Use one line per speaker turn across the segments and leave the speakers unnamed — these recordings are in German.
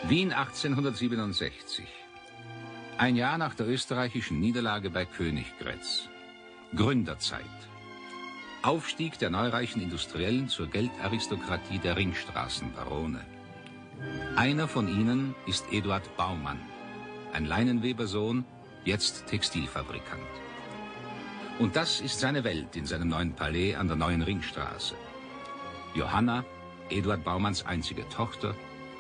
Wien 1867. Ein Jahr nach der österreichischen Niederlage bei Königgrätz. Gründerzeit. Aufstieg der neureichen Industriellen zur Geldaristokratie der Ringstraßenbarone. Einer von ihnen ist Eduard Baumann, ein Leinenwebersohn, jetzt Textilfabrikant. Und das ist seine Welt in seinem neuen Palais an der neuen Ringstraße. Johanna, Eduard Baumanns einzige Tochter,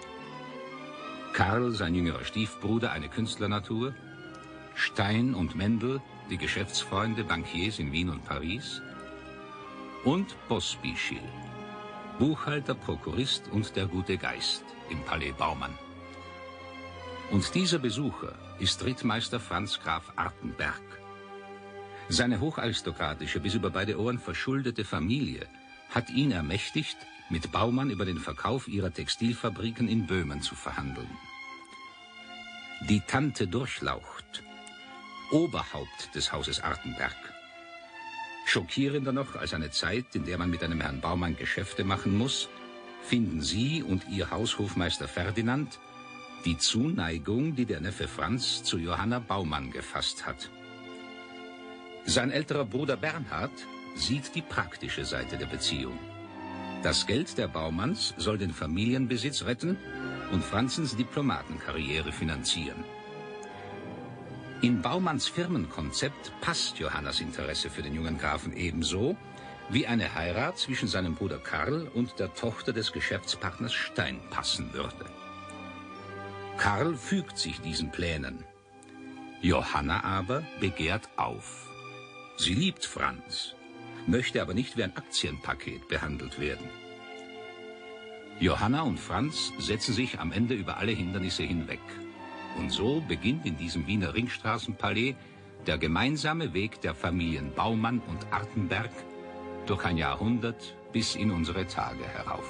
Karl, sein jüngerer Stiefbruder, eine Künstlernatur, Stein und Mendel, die Geschäftsfreunde, Bankiers in Wien und Paris, und Pospischil, Buchhalter, Prokurist und der gute Geist im Palais Baumann. Und dieser Besucher ist Rittmeister Franz Graf Artenberg. Seine hocharistokratische, bis über beide Ohren verschuldete Familie hat ihn ermächtigt, mit Baumann über den Verkauf ihrer Textilfabriken in Böhmen zu verhandeln. Die Tante Durchlaucht, Oberhaupt des Hauses Artenberg. Schockierender noch als eine Zeit, in der man mit einem Herrn Baumann Geschäfte machen muss, finden sie und ihr Haushofmeister Ferdinand die Zuneigung, die der Neffe Franz zu Johanna Baumann gefasst hat. Sein älterer Bruder Bernhard sieht die praktische Seite der Beziehung. Das Geld der Baumanns soll den Familienbesitz retten und Franzens Diplomatenkarriere finanzieren. In Baumanns Firmenkonzept passt Johannas Interesse für den jungen Grafen ebenso wie eine Heirat zwischen seinem Bruder Karl und der Tochter des Geschäftspartners Stein passen würde. Karl fügt sich diesen Plänen. Johanna aber begehrt auf. Sie liebt Franz, möchte aber nicht wie ein Aktienpaket behandelt werden. Johanna und Franz setzen sich am Ende über alle Hindernisse hinweg. Und so beginnt in diesem Wiener Ringstraßenpalais der gemeinsame Weg der Familien Baumann und Artenberg durch ein Jahrhundert bis in unsere Tage herauf.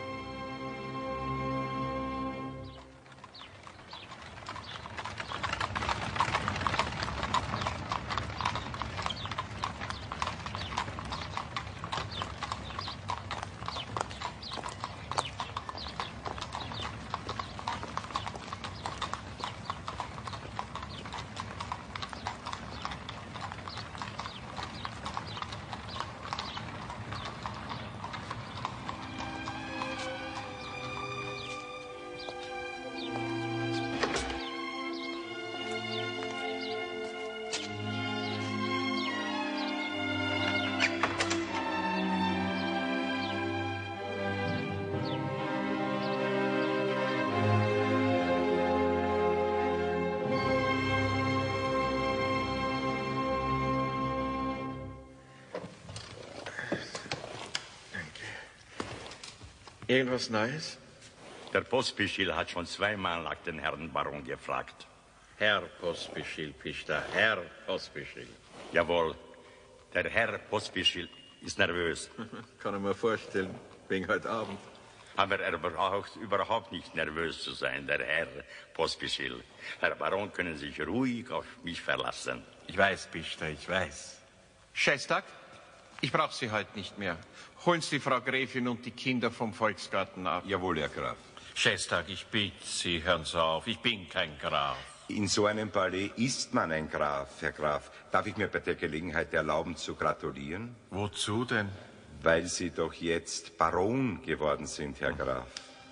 Irgendwas Neues?
Der Pospischil hat schon zweimal nach den Herrn Baron gefragt.
Herr Pospischil, Pista, Herr Pospischil.
Jawohl, der Herr Pospischil ist nervös.
Kann ich mir vorstellen, wegen heute Abend.
Aber er braucht überhaupt nicht nervös zu sein, der Herr Pospischil. Herr Baron können sich ruhig auf mich verlassen.
Ich weiß, Pista, ich weiß. Schestag, ich brauche Sie heute nicht mehr. Holen Sie die Frau Gräfin und die Kinder vom Volksgarten ab.
Jawohl, Herr Graf.
Schestag, ich bitte Sie, hören Sie auf. Ich bin kein Graf.
In so einem Palais ist man ein Graf, Herr Graf. Darf ich mir bei der Gelegenheit erlauben zu gratulieren?
Wozu denn?
Weil Sie doch jetzt Baron geworden sind, Herr Graf.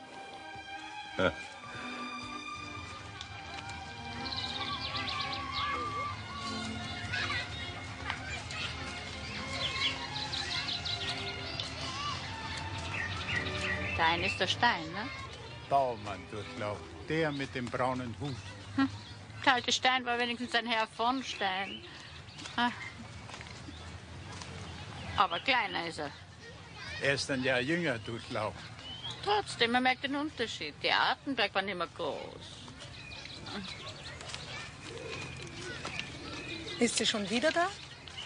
Stein ist der Stein, ne?
Baumann Durchlaucht, der mit dem braunen Hut.
Der alte Stein war wenigstens ein Herr von Stein. Aber kleiner ist er.
Er ist ein Jahr jünger, Durchlaucht.
Trotzdem, man merkt den Unterschied. Die Artenberg waren immer groß.
Ist sie schon wieder da?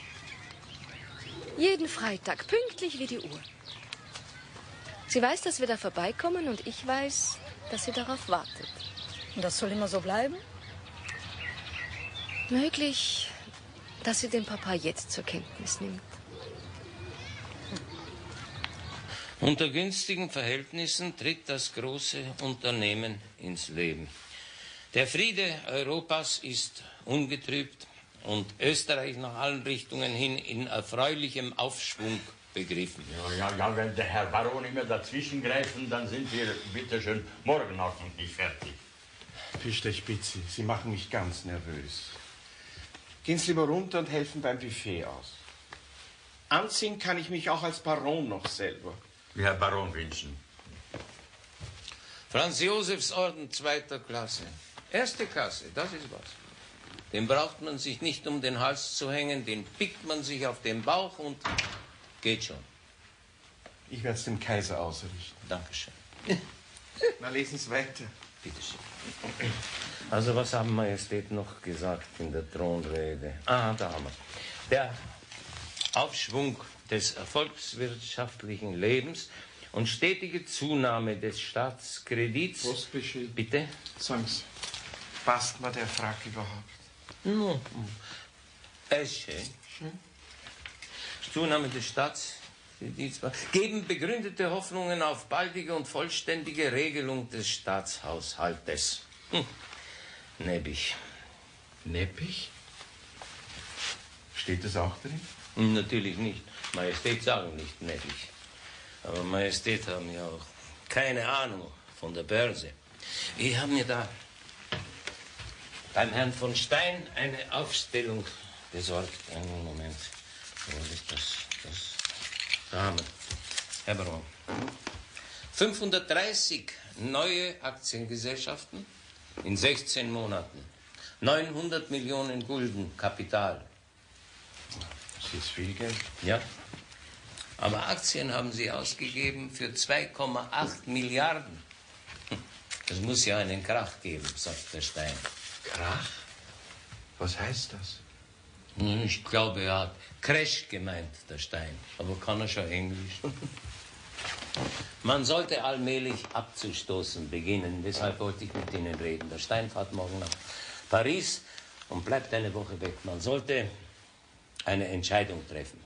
Jeden Freitag, pünktlich wie die Uhr. Sie weiß, dass wir da vorbeikommen und ich weiß, dass sie darauf wartet.
Und das soll immer so bleiben?
Möglich, dass sie den Papa jetzt zur Kenntnis nimmt.
Unter günstigen Verhältnissen tritt das große Unternehmen ins Leben. Der Friede Europas ist ungetrübt und Österreich nach allen Richtungen hin in erfreulichem Aufschwung begriffen.
Ja, wenn der Herr Baron immer dazwischen greifen, dann sind wir, bitteschön, morgen noch nicht fertig.
Pister Spitzi, Sie machen mich ganz nervös. Gehen Sie lieber runter und helfen beim Buffet aus. Anziehen kann ich mich auch als Baron noch selber.
Wie Herr Baron wünschen.
Franz Josefs Orden 2. Klasse. 1. Klasse, das ist was. Den braucht man sich nicht um den Hals zu hängen, den pickt man sich auf den Bauch und geht schon.
Ich werde es dem Kaiser ausrichten.
Dankeschön.
Na, lesen Sie weiter.
Bitte schön. Also, was haben Majestät noch gesagt in der Thronrede? Ah, da haben wir es. Der Aufschwung des volkswirtschaftlichen Lebens und stetige Zunahme des Staatskredits.
Postbefehl.
Bitte?
Sagen Sie, passt mir der Frack überhaupt?
No. Ist schön. Zunahme des Staatskredits geben begründete Hoffnungen auf baldige und vollständige Regelung des Staatshaushaltes. Neppig.
Neppig? Steht das auch drin?
Natürlich nicht. Majestät sagen nicht neppig. Aber Majestät haben ja auch keine Ahnung von der Börse. Ich habe mir da beim Herrn von Stein eine Aufstellung besorgt. Einen Moment. Wo ist das? Da haben wir. Herr Baron. 530 neue Aktiengesellschaften in 16 Monaten. 900 Millionen Gulden Kapital.
Das ist viel Geld.
Ja. Aber Aktien haben Sie ausgegeben für 2,8 Milliarden. Das muss ja einen Krach geben, sagt der Stein.
Krach? Was heißt das?
Ich glaube, er hat Crash gemeint, der Stein. Aber kann er schon Englisch? Man sollte allmählich abzustoßen beginnen. Deshalb wollte ich mit Ihnen reden. Der Stein fährt morgen nach Paris und bleibt eine Woche weg. Man sollte eine Entscheidung treffen.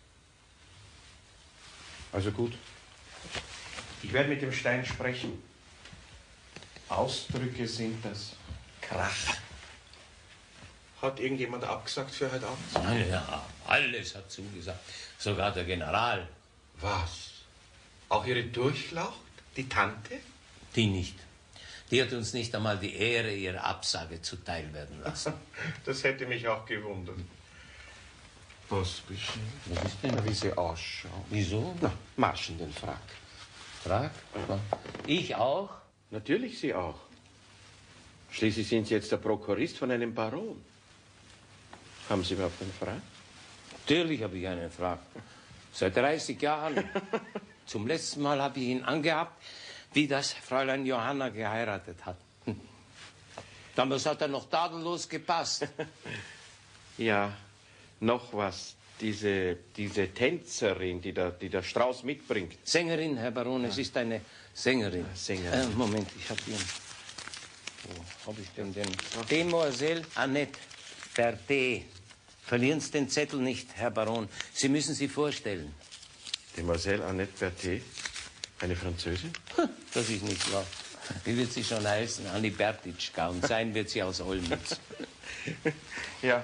Also gut. Ich werde mit dem Stein sprechen. Ausdrücke sind das. Krach. Hat irgendjemand abgesagt für heute Abend?
Ja, alles hat zugesagt. Sogar der General.
Was? Auch Ihre Durchlaucht? Die Tante?
Die nicht. Die hat uns nicht einmal die Ehre ihrer Absage zuteil werden lassen.
Das hätte mich auch gewundert. Was bestimmt?
Was ist denn?
Wie sie ausschauen.
Wieso?
Na, Marschen den Frack.
Frack? Ich auch?
Natürlich Sie auch. Schließlich sind Sie jetzt der Prokurist von einem Baron. Haben Sie überhaupt einen Frack?
Natürlich habe ich einen Frack. Seit 30 Jahren. Zum letzten Mal habe ich ihn angehabt, wie das Fräulein Johanna geheiratet hat. Damals hat er noch tadellos gepasst.
Ja, noch was. Diese Tänzerin, die der Strauß mitbringt.
Sängerin, Herr Baron, es ist eine Sängerin.
Sängerin.
Moment, ich habe Ihren... Wo habe ich denn den? Demoiselle Annette Berthet. Verlieren Sie den Zettel nicht, Herr Baron. Sie müssen sich vorstellen.
Demoiselle Annette Berthet? Eine Französin?
Das ist nicht wahr. Wie wird sie schon heißen? Annie Bertitschka. Und sein wird sie aus Olmütz.
Ja,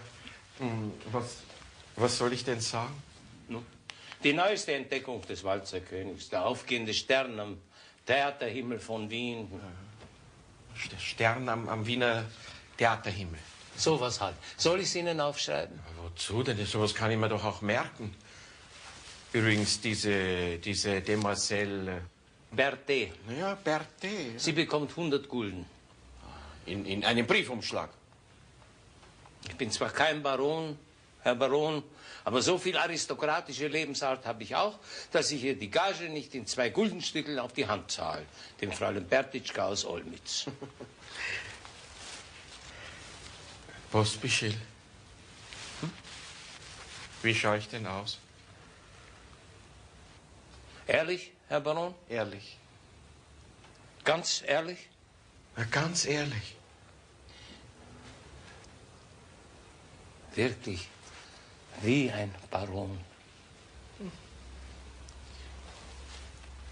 was soll ich denn sagen?
Die neueste Entdeckung des Walzerkönigs. Der aufgehende Stern am Theaterhimmel von Wien.
Der Stern am Wiener Theaterhimmel.
Sowas halt. Soll ich es Ihnen aufschreiben?
Wozu denn? Sowas kann ich mir doch auch merken. Übrigens, diese Demoiselle...
Berthet.
Ja, Berthet.
Sie bekommt 100 Gulden.
In einem Briefumschlag.
Ich bin zwar kein Baron, Herr Baron, aber so viel aristokratische Lebensart habe ich auch, dass ich ihr die Gage nicht in 2 Guldenstückeln auf die Hand zahle. Dem Fräulein Bertitschka aus Olmütz.
Postbefehl. Wie schaue ich denn aus?
Ehrlich, Herr Baron?
Ehrlich.
Ganz ehrlich?
Na, ganz ehrlich.
Wirklich, wie ein Baron.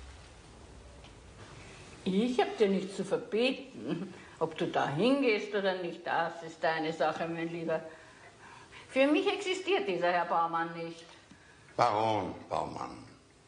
Ich habe dir nichts zu verbieten. Ob du da hingehst oder nicht, das ist deine Sache, mein Lieber. Für mich existiert dieser Herr Baumann nicht.
Baron Baumann.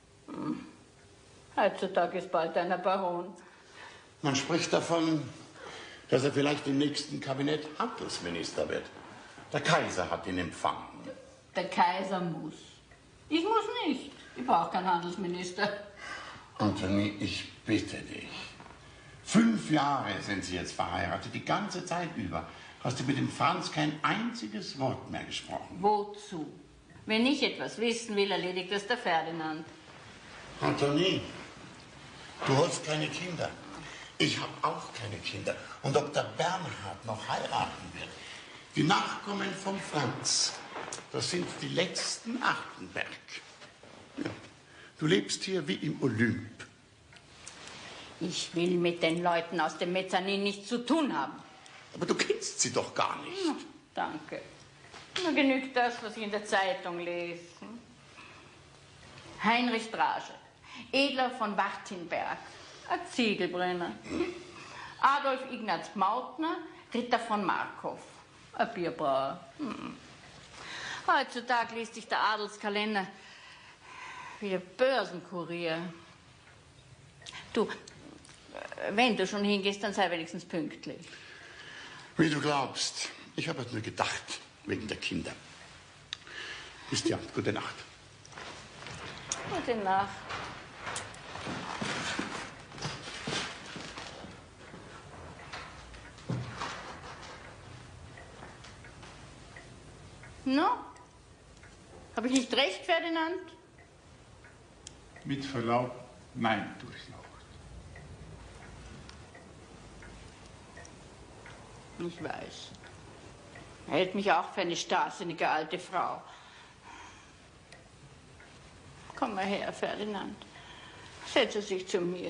Heutzutage ist bald einer Baron.
Man spricht davon, dass er vielleicht im nächsten Kabinett Handelsminister wird. Der Kaiser hat ihn empfangen.
Der Kaiser muss. Ich muss nicht. Ich brauche keinen Handelsminister.
Anthony, ich bitte dich. 5 Jahre sind Sie jetzt verheiratet, die ganze Zeit über. Hast du mit dem Franz kein einziges Wort mehr gesprochen?
Wozu? Wenn ich etwas wissen will, erledigt das der Ferdinand.
Anthony, du hast keine Kinder. Ich habe auch keine Kinder. Und ob der Bernhard noch heiraten wird, die Nachkommen vom Franz, das sind die letzten Achtenberg. Ja. Du lebst hier wie im Olymp.
Ich will mit den Leuten aus dem Mezzanin nichts zu tun haben.
Aber du kennst sie doch gar nicht.
Danke. Nur genügt das, was ich in der Zeitung lese. Heinrich Strage, Edler von Wartenberg, ein Ziegelbrenner. Adolf Ignaz Mautner, Ritter von Markow, ein Bierbrauer. Heutzutage liest sich der Adelskalender wie der Börsenkurier. Du, wenn du schon hingehst, dann sei wenigstens pünktlich.
Wie du glaubst. Ich habe nur gedacht, wegen der Kinder. Bis dann. Gute Nacht.
Gute Nacht. No? Habe ich nicht recht, Ferdinand?
Mit Verlaub, nein, Durchlaucht.
Ich weiß. Er hält mich auch für eine starrsinnige alte Frau. Komm mal her, Ferdinand. Setze sich zu mir.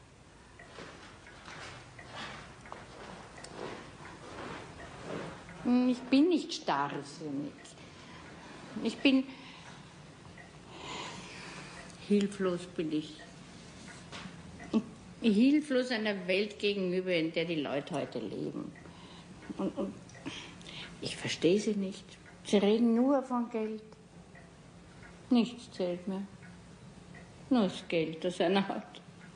Ich bin nicht starrsinnig. Ich bin... Hilflos bin ich. Hilflos einer Welt gegenüber, in der die Leute heute leben. Und ich verstehe sie nicht. Sie reden nur von Geld. Nichts zählt mehr. Nur das Geld, das einer hat.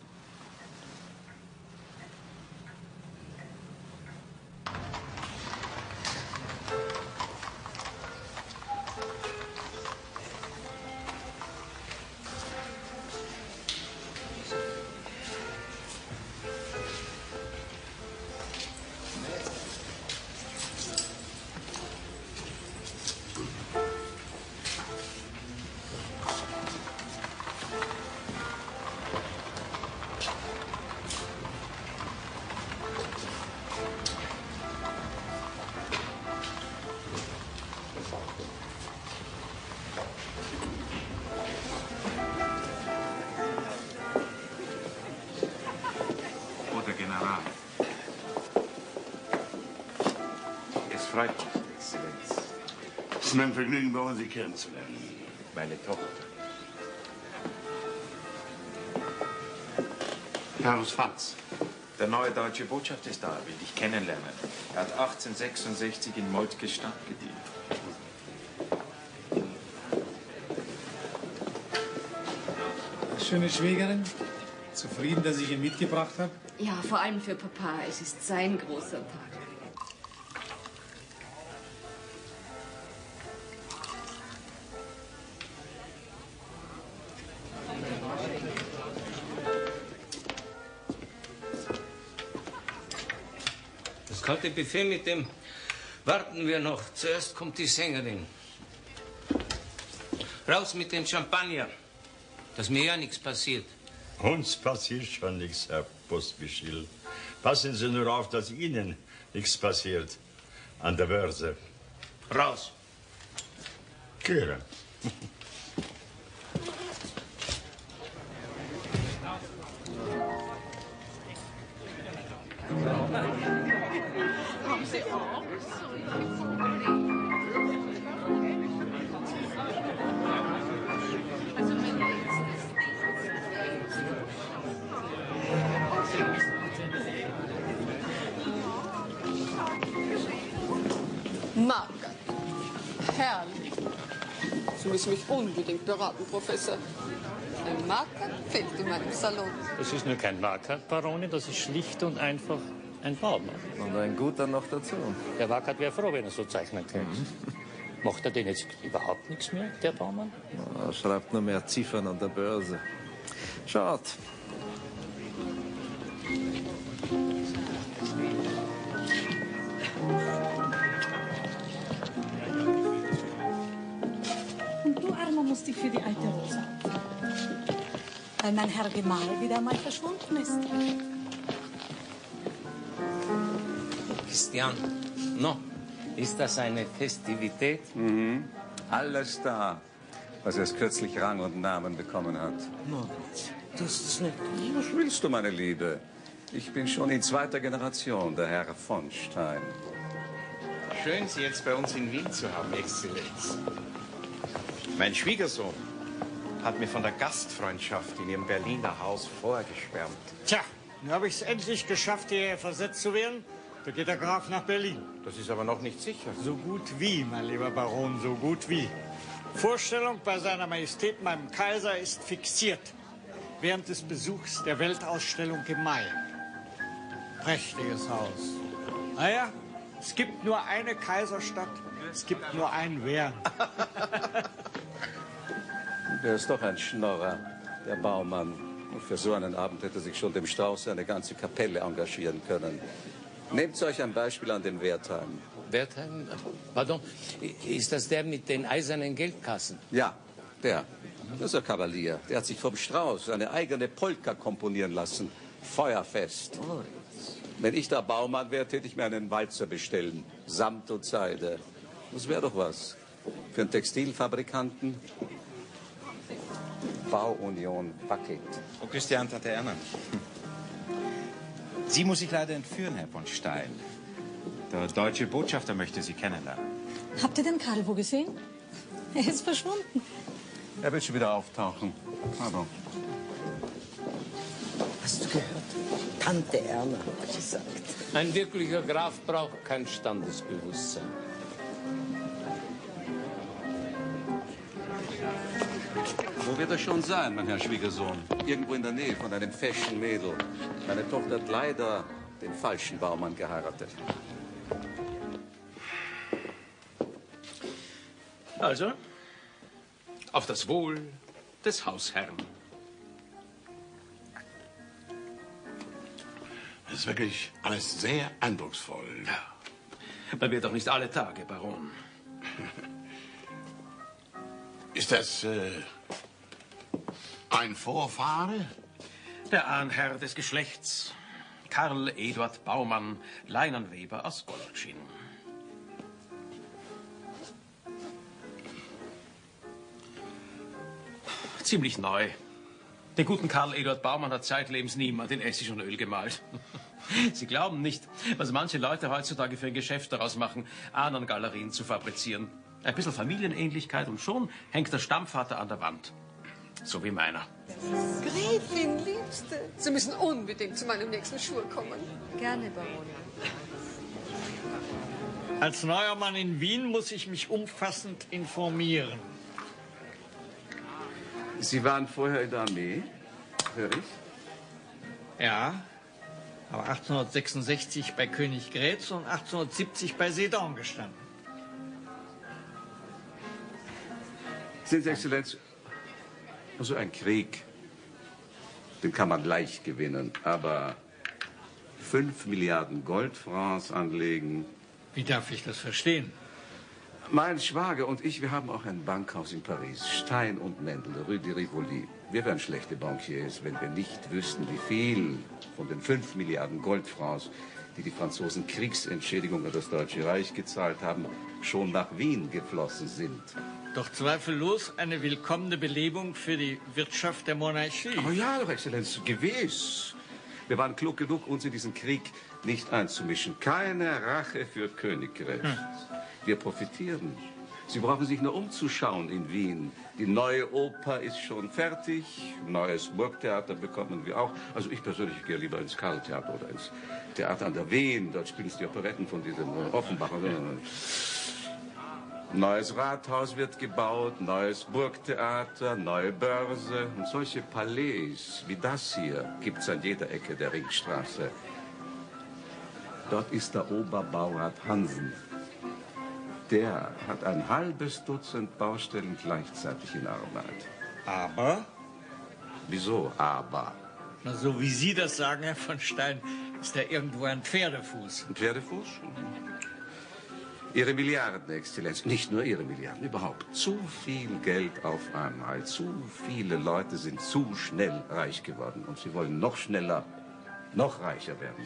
Freut mich, Exzellenz.
Es ist mein Vergnügen, bei uns Sie kennenzulernen.
Meine Tochter.
Carlos Franz.
Der neue deutsche Botschafter ist da, will dich kennenlernen. Er hat 1866 in Moltkes Stadt gedient.
Schöne Schwägerin. Zufrieden, dass ich ihn mitgebracht habe?
Ja, vor allem für Papa. Es ist sein großer Tag.
Das kalte Buffet, mit dem warten wir noch. Zuerst kommt die Sängerin. Raus mit dem Champagner, dass mir ja nichts passiert.
Uns passiert schon nichts, Herr Pospischil. Passen Sie nur auf, dass Ihnen nichts passiert an der Börse.
Raus.
Kehren.
Haben Sie auch? Also mein letztes Ding.
Sie müssen mich unbedingt beraten, Professor. Ein Marker fehlt in meinem Salon.
Es ist nur kein Markert, Baronin, das ist schlicht und einfach ein Baumann.
Und ein guter noch dazu.
Der Markert wäre froh, wenn er so zeichnen könnte. Macht er denn jetzt überhaupt nichts mehr, der Baumann?
Er schreibt nur mehr Ziffern an der Börse. Schaut.
Und du, Armer, musst dich für die alte Rosa opfern. Weil mein Herr Gemahl wieder mal verschwunden ist.
Christian, no, ist das eine Festivität?
Mhm. Alles da, was erst kürzlich Rang und Namen bekommen hat.
Moritz, das ist nicht...
Was willst du, meine Liebe? Ich bin schon in zweiter Generation, der Herr von Stein.
Schön, Sie jetzt bei uns in Wien zu haben, Exzellenz. Mein Schwiegersohn hat mir von der Gastfreundschaft in Ihrem Berliner Haus vorgeschwärmt.
Tja, nun habe ich es endlich geschafft, hierher versetzt zu werden. Da geht der Graf nach Berlin.
Das ist aber noch nicht sicher.
So gut wie, mein lieber Baron, so gut wie. Vorstellung bei seiner Majestät, meinem Kaiser, ist fixiert. Während des Besuchs der Weltausstellung im Mai. Prächtiges Haus. Naja, es gibt nur eine Kaiserstadt, es gibt nur einen Wehren.
Der ist doch ein Schnorrer, der Baumann. Und für so einen Abend hätte sich schon dem Strauß eine ganze Kapelle engagieren können. Nehmt euch ein Beispiel an dem Wertheim.
Wertheim? Pardon, ist das der mit den eisernen Geldkassen?
Ja, der. Das ist ein Kavalier. Der hat sich vom Strauß eine eigene Polka komponieren lassen. Feuerfest.
Oh.
Wenn ich da Baumann wäre, täte ich mir einen Walzer bestellen. Samt und Seide. Das wäre doch was. Für einen Textilfabrikanten. Bauunion Bucket.
Oh, Christian, Tante Erna. Sie muss ich leider entführen, Herr von Stein. Der deutsche Botschafter möchte Sie kennenlernen.
Habt ihr den Karl wo gesehen? Er ist verschwunden.
Er wird schon wieder auftauchen. Aber
Hast du gehört? Tante Erna hat gesagt. Ein wirklicher Graf braucht kein Standesbewusstsein.
wo wird er schon sein, mein Herr Schwiegersohn? Irgendwo in der Nähe von einem feschen Mädel. Meine Tochter hat leider den falschen Baumann geheiratet.
Also, auf das Wohl des Hausherrn.
Das ist wirklich alles sehr eindrucksvoll.
Ja. Man wird doch nicht alle Tage Baron.
Ist das ein Vorfahre?
Der Ahnherr des Geschlechts, Karl Eduard Baumann, Leinenweber aus Goldschinn. Ziemlich neu. Den guten Karl Eduard Baumann hat zeitlebens niemand in Essig und Öl gemalt. Sie glauben nicht, was manche Leute heutzutage für ein Geschäft daraus machen, Ahnengalerien zu fabrizieren. Ein bisschen Familienähnlichkeit und schon hängt der Stammvater an der Wand. So wie meiner.
Gräfin, Liebste, Sie müssen unbedingt zu meinem nächsten Schwur kommen.
Gerne, Baron.
Als neuer Mann in Wien muss ich mich umfassend informieren.
Sie waren vorher in der Armee, höre ich?
Ja, aber 1866 bei Königgrätz und 1870 bei Sedan gestanden.
Sind Sie, Exzellenz, also ein Krieg, den kann man leicht gewinnen, aber 5 Milliarden Goldfrancs anlegen.
Wie darf ich das verstehen?
Mein Schwager und ich, wir haben auch ein Bankhaus in Paris, Stein und Mendel, Rue de Rivoli. Wir wären schlechte Bankiers, wenn wir nicht wüssten, wie viel von den 5 Milliarden Goldfrancs, die die Franzosen Kriegsentschädigung an das Deutsche Reich gezahlt haben, schon nach Wien geflossen sind.
Doch zweifellos eine willkommene Belebung für die Wirtschaft der Monarchie.
Oh ja, doch, Exzellenz, gewiss. Wir waren klug genug, uns in diesen Krieg nicht einzumischen. Keine Rache für Königgrätz. Wir profitieren. Sie brauchen sich nur umzuschauen in Wien. Die neue Oper ist schon fertig. Neues Burgtheater bekommen wir auch. Also ich persönlich gehe lieber ins Karl-Theater oder ins Theater an der Wien. Dort spielen die Operetten von diesem Offenbacher. Neues Rathaus wird gebaut, neues Burgtheater, neue Börse. Und solche Palais wie das hier gibt es an jeder Ecke der Ringstraße. Dort ist der Oberbaurat Hansen. Der hat ein halbes Dutzend Baustellen gleichzeitig in Arbeit.
Aber?
Wieso aber?
Na, so wie Sie das sagen, Herr von Stein, ist da irgendwo ein Pferdefuß.
Ein Pferdefuß? Ihre Milliarden, Exzellenz. Nicht nur Ihre Milliarden, überhaupt. Zu viel Geld auf einmal. Zu viele Leute sind zu schnell reich geworden. Und sie wollen noch schneller, noch reicher werden.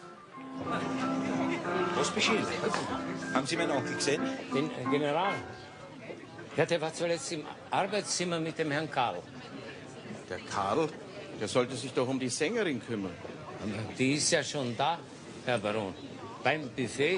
Pospischil, haben Sie meinen Onkel gesehen?
Den General. Ja, der war zuletzt im Arbeitszimmer mit dem Herrn Karl.
Der Karl? Der sollte sich doch um die Sängerin kümmern.
Die ist ja schon da, Herr Baron. Beim Buffet.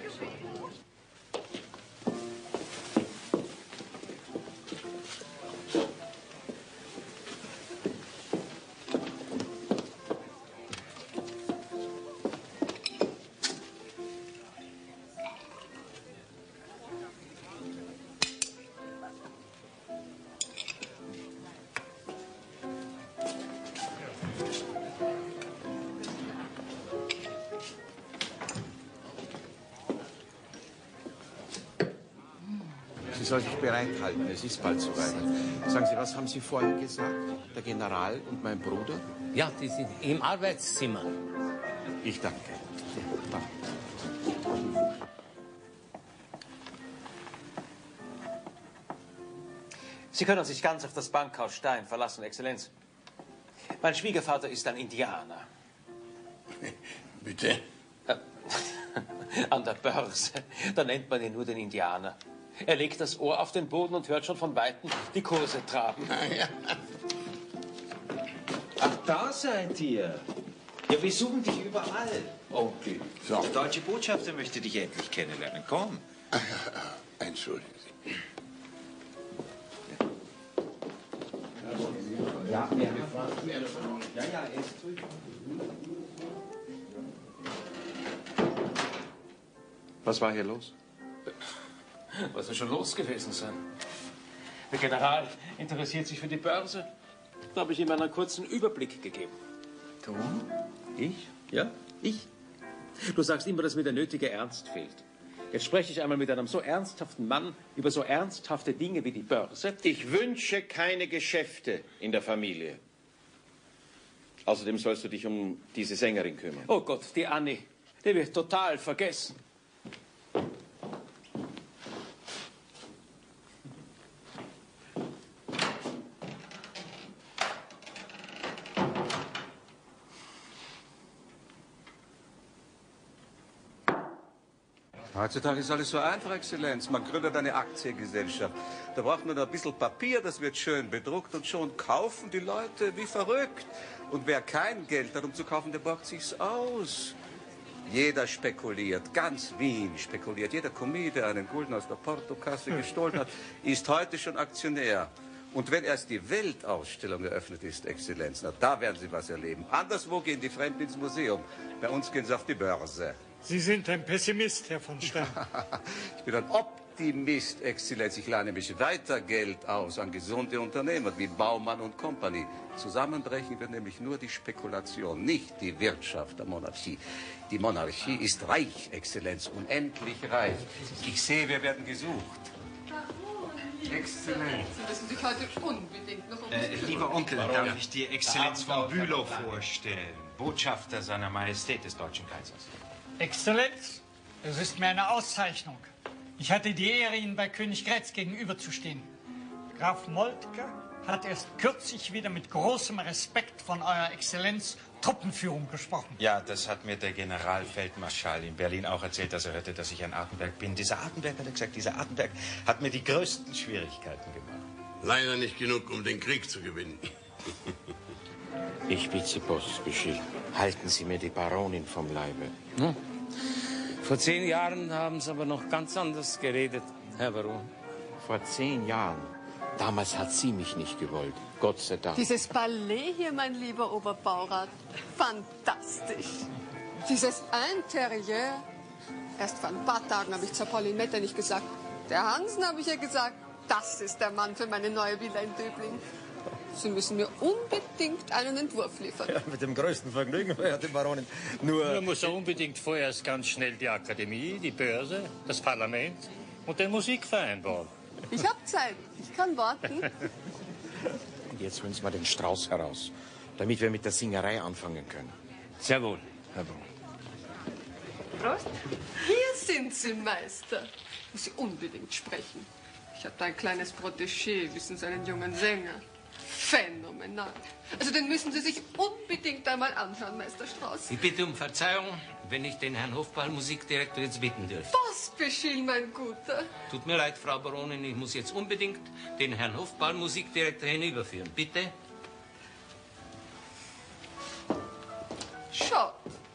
Sie soll sich bereithalten, es ist bald soweit. Sagen Sie, was haben Sie vorhin gesagt? Der General und mein Bruder?
Ja, die sind im Arbeitszimmer.
Ich danke.
Sie können sich ganz auf das Bankhaus Stein verlassen, Exzellenz. Mein Schwiegervater ist ein Indianer.
Bitte?
An der Börse, da nennt man ihn nur den Indianer. Er legt das Ohr auf den Boden und hört schon von Weitem die Kurse traben.
Ach, da seid ihr. Ja, wir suchen dich überall, Onkel.
So.
Der deutsche Botschafter möchte dich endlich kennenlernen. Komm.
Entschuldigen Sie.
Was war hier los?
Was soll schon los gewesen sein? Der General interessiert sich für die Börse. Da habe ich ihm einen kurzen Überblick gegeben.
Du? Ich?
Ja, ich. Du sagst immer, dass mir der nötige Ernst fehlt. Jetzt spreche ich einmal mit einem so ernsthaften Mann über so ernsthafte Dinge wie die Börse.
Ich wünsche keine Geschäfte in der Familie. Außerdem sollst du dich um diese Sängerin kümmern.
Oh Gott, die Annie, die wird total vergessen.
Heutzutage ist alles so einfach, Exzellenz. Man gründet eine Aktiengesellschaft. Da braucht man ein bisschen Papier, das wird schön bedruckt und schon kaufen die Leute wie verrückt. Und wer kein Geld hat, um zu kaufen, der borgt sich's aus. Jeder spekuliert, ganz Wien spekuliert. Jeder Comedian, der einen Gulden aus der Portokasse gestohlen hat, ist heute schon Aktionär. Und wenn erst die Weltausstellung eröffnet ist, Exzellenz, na, da werden Sie was erleben. Anderswo gehen die Fremden ins Museum. Bei uns gehen sie auf die Börse.
Sie sind ein Pessimist, Herr von Stein.
Ich bin ein Optimist, Exzellenz. Ich leihe nämlich weiter Geld aus an gesunde Unternehmer wie Baumann und Company. Zusammenbrechen wird nämlich nur die Spekulation, nicht die Wirtschaft der Monarchie. Die Monarchie ist reich, Exzellenz, unendlich reich. Ich sehe, wir werden gesucht. Exzellenz.
Sie müssen sich heute unbedingt noch
Lieber Onkel, darf ich dir Exzellenz von Bülow vorstellen, Botschafter seiner Majestät des Deutschen Kaisers.
Exzellenz, es ist mir eine Auszeichnung. Ich hatte die Ehre, Ihnen bei König Grätz gegenüberzustehen. Graf Moltke hat erst kürzlich wieder mit großem Respekt von Eurer Exzellenz Truppenführung gesprochen.
Ja, das hat mir der Generalfeldmarschall in Berlin auch erzählt, dass er hörte, dass ich ein Artenberg bin. Dieser Artenberg, hat er gesagt, dieser Artenberg hat mir die größten Schwierigkeiten gemacht.
Leider nicht genug, um den Krieg zu gewinnen.
Ich bitte Sie, Pospischil, halten Sie mir die Baronin vom Leibe.
Hm? Vor 10 Jahren haben Sie aber noch ganz anders geredet, Herr Baron.
Vor 10 Jahren. Damals hat sie mich nicht gewollt. Gott sei Dank.
Dieses Ballet hier, mein lieber Oberbaurat, fantastisch. Dieses Interieur. Erst vor ein paar Tagen habe ich zur Pauline Metternich gesagt, Der Hansen, habe ich ja gesagt, das ist der Mann für meine neue Villa in Döbling. Sie müssen mir unbedingt einen Entwurf liefern.
Ja, mit dem größten Vergnügen, Herr die Baronin. Nur
muss er unbedingt vorerst ganz schnell die Akademie, die Börse, das Parlament und den Musikverein bauen.
Ich habe Zeit. Ich kann warten.
Und jetzt holen Sie mal den Strauß heraus, damit wir mit der Singerei anfangen können.
Sehr wohl.
Herr Brun.
Prost. Hier sind Sie, Meister. Ich muss Sie unbedingt sprechen. Ich habe da ein kleines Protégé, wissen Sie, einen jungen Sänger. Phänomenal. Also den müssen Sie sich unbedingt einmal anhören, Meister Strauß.
Ich bitte um Verzeihung, wenn ich den Herrn Hofball, Musikdirektor, jetzt bitten dürfte.
Pospíšil, mein Guter.
Tut mir leid, Frau Baronin, ich muss jetzt unbedingt den Herrn Hofball, Musikdirektor, hinüberführen. Bitte?
Schaut.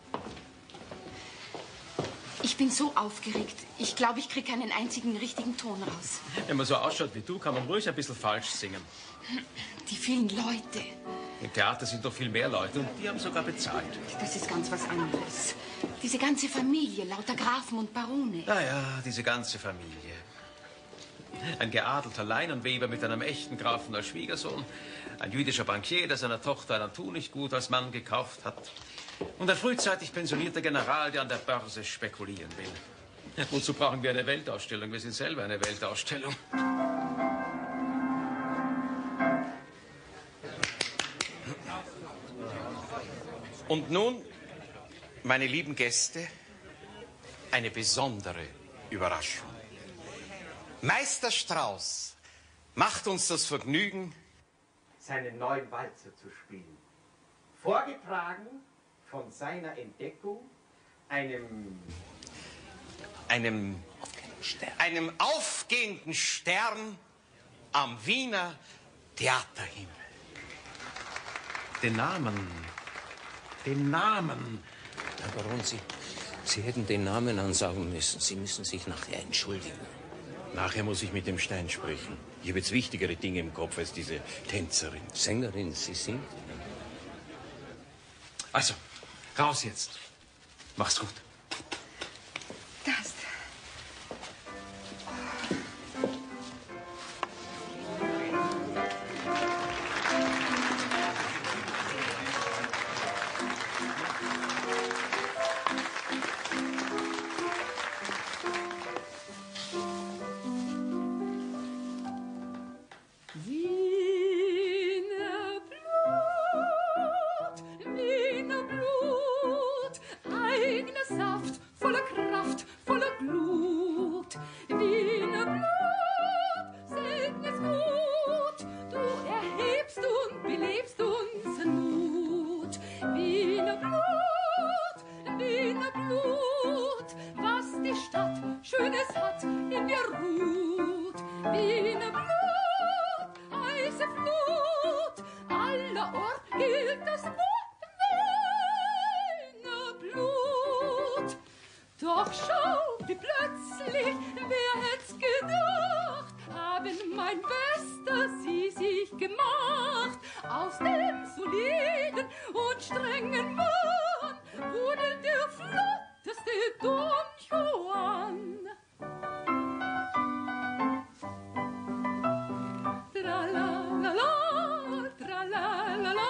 Ich bin so aufgeregt. Ich glaube, ich kriege keinen einzigen richtigen Ton raus.
Wenn man so ausschaut wie du, kann man ruhig ein bisschen falsch singen.
Die vielen Leute.
Im Theater sind doch viel mehr Leute und die haben sogar bezahlt.
Das ist ganz was anderes. Diese ganze Familie, lauter Grafen und Barone.
Naja, diese ganze Familie. Ein geadelter Leinenweber mit einem echten Grafen als Schwiegersohn. Ein jüdischer Bankier, der seiner Tochter einen Tunichtgut als Mann gekauft hat. Und ein frühzeitig pensionierter General, der an der Börse spekulieren will. Wozu brauchen wir eine Weltausstellung? Wir sind selber eine Weltausstellung.
Und nun, meine lieben Gäste, eine besondere Überraschung. Meister Strauß macht uns das Vergnügen, seinen neuen Walzer zu spielen. Vorgetragen von seiner Entdeckung, einem aufgehenden Stern am Wiener Theaterhimmel.
Den Namen. Herr Baron, Sie hätten den Namen ansagen müssen. Sie müssen sich nachher entschuldigen.
Nachher muss ich mit dem Stein sprechen. Ich habe jetzt wichtigere Dinge im Kopf als diese Tänzerin.
Sängerin, Sie sind?
Also, raus jetzt. Mach's gut.
Das.
Doch schau, wie plötzlich, wer hätt's gedacht, haben mein Bester sie sich gemacht. Aus dem soliden und strengen Mann wurde der flotteste Don Juan. Tra-la-la-la, tra-la-la-la.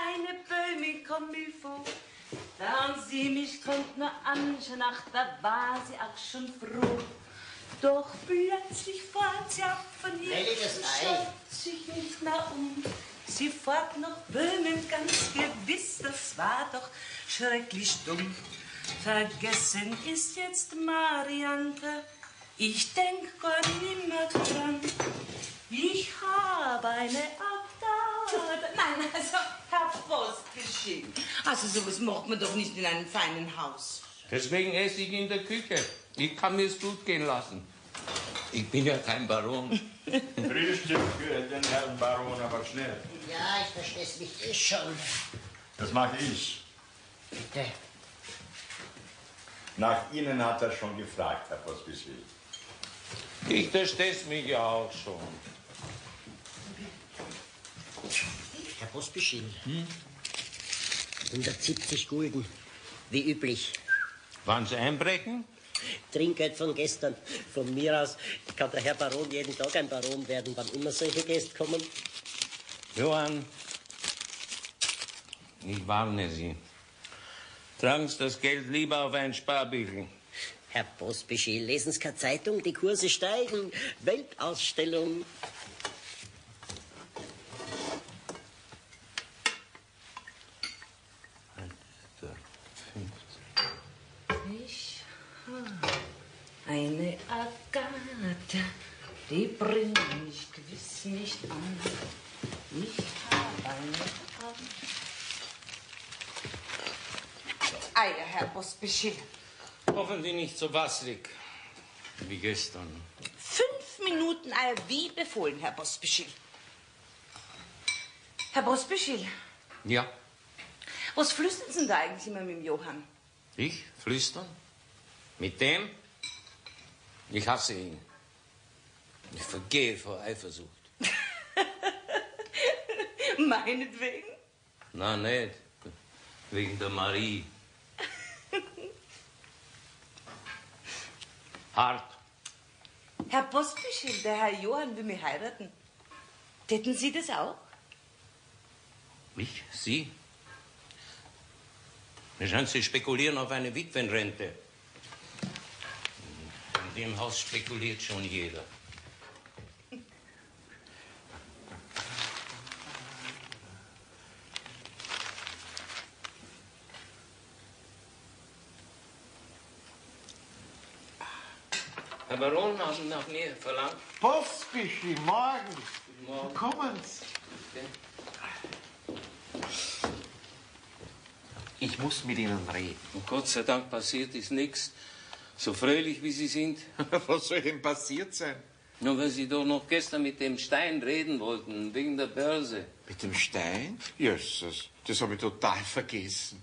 eine Böhmin comme il faut. Während sie mich trank nur anschauen, ach, da war sie auch schon froh. Doch plötzlich fährt sie ab von ihr und schaut sich nicht mehr um. Sie fährt nach Böhmen, ganz gewiss, das war doch schrecklich dumm. Vergessen ist jetzt Mariante, ich denk gar nimmer dran. Ich habe eine Abtaude. Nein, also, Herr Postgeschehen. Also, sowas macht man doch nicht in einem feinen Haus.
Deswegen esse ich in der Küche. Ich kann mir's gut gehen lassen. Ich bin ja kein Baron.
Frühstück für den Herrn Baron, aber schnell.
Ja, ich versteh's mich eh schon.
Das mache ich.
Bitte.
Nach Ihnen hat er schon gefragt, Herr Pospischil.
Ich versteh's mich ja auch schon.
Herr Pospischil. 170 Gulden, wie üblich.
Wollen Sie einbrechen?
Trinkgeld von gestern. Von mir aus kann der Herr Baron jeden Tag ein Baron werden, wann immer solche Gäste kommen.
Johann, ich warne Sie. Tragen Sie das Geld lieber auf ein Sparbüchel.
Herr Pospischil, lesen Sie keine Zeitung, die Kurse steigen. Weltausstellung.
Ich habe eine Agathe, die bringt mich gewiss nicht an. Ich habe eine Agathe. Eier, Herr Pospischil.
Hoffentlich nicht so wasserig wie gestern.
5 Minuten Eier wie befohlen, Herr Pospischil. Herr Pospischil,
Ja,
was flüstern Sie denn da eigentlich immer mit dem Johann?
ich? Flüstern? Mit dem? Ich hasse ihn. Ich vergehe vor Eifersucht.
Meinetwegen?
Na, nicht. Wegen der Marie. Hart.
Herr Pospischil, der Herr Johann will mich heiraten. Täten Sie das auch?
Ich? Sie? Mir scheint, Sie spekulieren auf eine Witwenrente. In dem Haus spekuliert schon jeder. Herr Baron, haben Sie nach mir verlangt?
Pospischil, morgen.
Morgen.
Kommen Sie.
Ich muss mit Ihnen reden.
Und Gott sei Dank passiert ist nichts. So fröhlich wie Sie sind.
Was soll denn passiert sein?
Nur weil Sie doch noch gestern mit dem Stein reden wollten, wegen der Börse.
Mit dem Stein? Jesus, das habe ich total vergessen.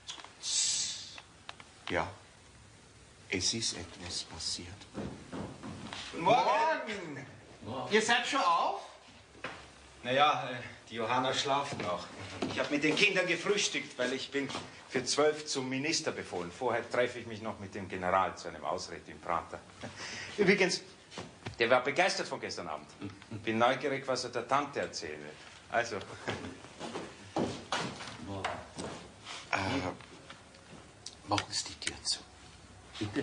Ja, es ist etwas passiert.
Morgen! Ihr seid schon auf?
Naja, die Johanna schlaft noch. Ich habe mit den Kindern gefrühstückt, weil ich bin für 12 zum Minister befohlen. Vorher treffe ich mich noch mit dem General zu einem Ausritt im Prater. Übrigens, der war begeistert von gestern Abend. Bin neugierig, was er der Tante erzählen wird. Also.
Machen Sie die Tür zu.
Bitte.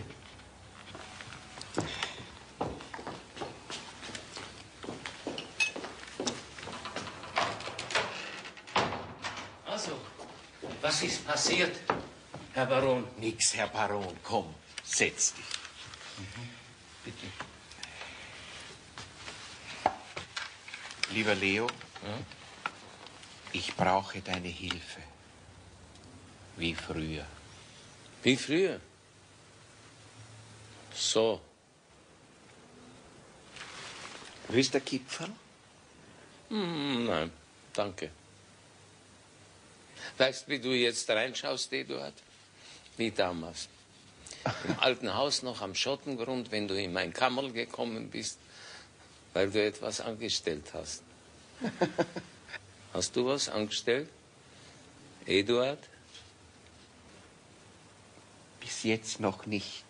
Also, was ist passiert, Herr Baron?
Nix, Herr Baron. Komm, setz dich.
Bitte.
Lieber Leo, ich brauche deine Hilfe. Wie früher.
Wie früher? So.
Willst du Kipferl?
Nein, danke. Weißt du, wie du jetzt reinschaust, Eduard? Wie damals. Im alten Haus noch am Schottengrund, wenn du in mein Kammerl gekommen bist, weil du etwas angestellt hast. Hast du was angestellt? Eduard?
Bis jetzt noch nicht.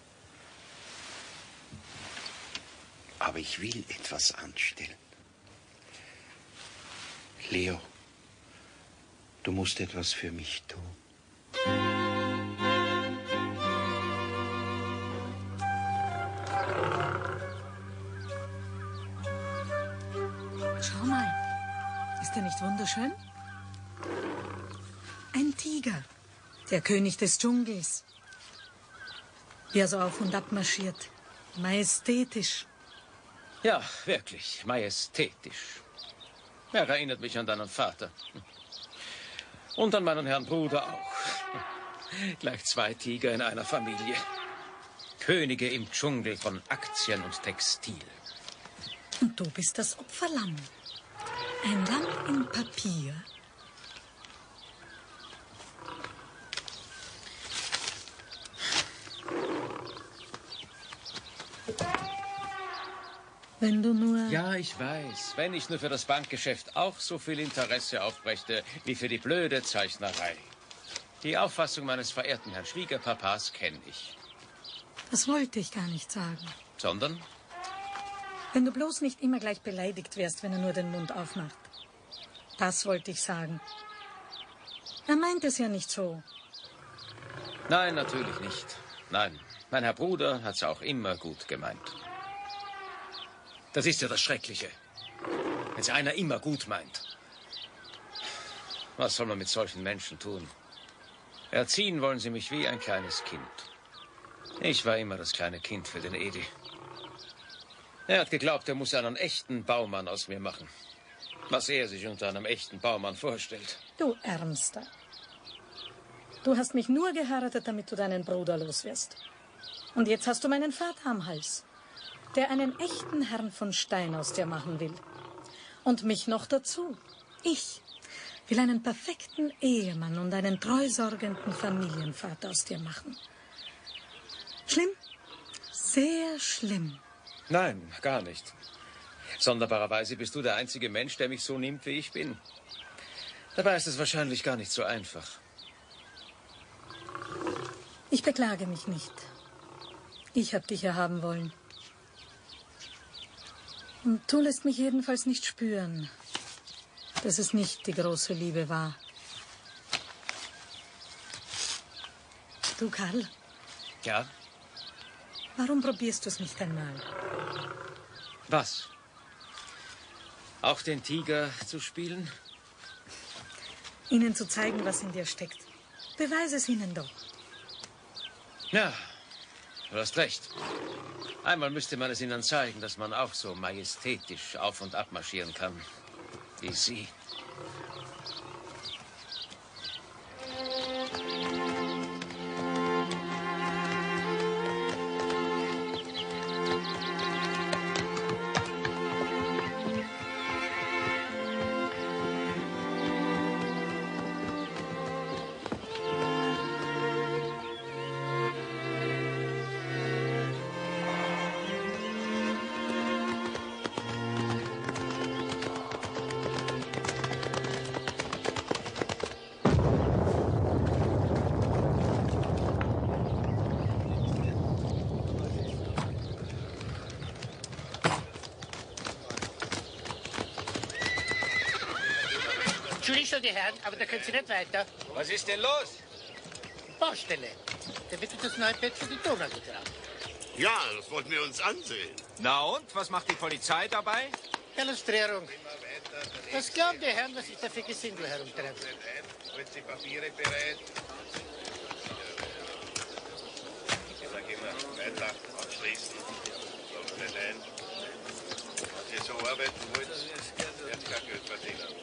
Aber ich will etwas anstellen. Leo,
Du musst etwas für mich tun.
Schau mal, ist der nicht wunderschön? Ein Tiger, der König des Dschungels. Wie er so auf und ab marschiert, majestätisch.
Ja, wirklich, majestätisch. Er erinnert mich an deinen Vater. Und an meinen Herrn Bruder auch. Gleich 2 Tiger in einer Familie. Könige im Dschungel von Aktien und Textil.
Und du bist das Opferlamm. Ein Lamm in Papier. Wenn du nur...
Ja, ich weiß. Wenn ich nur für das Bankgeschäft auch so viel Interesse aufbrächte wie für die blöde Zeichnerei. Die Auffassung meines verehrten Herrn Schwiegerpapas kenne ich.
Das wollte ich gar nicht sagen.
Sondern?
Wenn du bloß nicht immer gleich beleidigt wärst, wenn er nur den Mund aufmacht. Das wollte ich sagen. Er meint es ja nicht so.
Nein, natürlich nicht. Nein, mein Herr Bruder hat es auch immer gut gemeint. Das ist ja das Schreckliche. Wenn es einer immer gut meint. Was soll man mit solchen Menschen tun? Erziehen wollen sie mich wie ein kleines Kind. Ich war immer das kleine Kind für den Edi. Er hat geglaubt, er muss einen echten Baumann aus mir machen. Was er sich unter einem echten Baumann vorstellt.
Du Ärmster. Du hast mich nur geheiratet, damit du deinen Bruder loswirst. Und jetzt hast du meinen Vater am Hals, der einen echten Herrn von Stein aus dir machen will. Und mich noch dazu. Ich will einen perfekten Ehemann und einen treusorgenden Familienvater aus dir machen. Schlimm? Sehr schlimm.
Nein, gar nicht. Sonderbarerweise bist du der einzige Mensch, der mich so nimmt, wie ich bin. Dabei ist es wahrscheinlich gar nicht so einfach.
Ich beklage mich nicht. Ich habe dich ja haben wollen. Und du lässt mich jedenfalls nicht spüren, dass es nicht die große Liebe war. Du, Karl.
Ja?
Warum probierst du es nicht einmal?
Was? Auch den Tiger zu spielen?
Ihnen zu zeigen, was in dir steckt. Beweise es ihnen doch.
Ja, du hast recht. Einmal müsste man es ihnen zeigen, dass man auch so majestätisch auf und ab marschieren kann, wie sie.
Entschuldigung, die Herren, aber da können Sie nicht weiter.
Was ist denn los?
Baustelle. Da wird das neue Bett für die Donau getragen.
Ja, das wollten wir uns ansehen.
Na und? Was macht die Polizei dabei?
Illustrierung. Was glauben die Herren, was ich da für Gesindel herumtreibe?
Sind die Papiere bereit? Ich sage immer, weiter abschließen. Sonst nicht ein. Wenn ihr so arbeiten wollt, werdet kein Geld verdienen.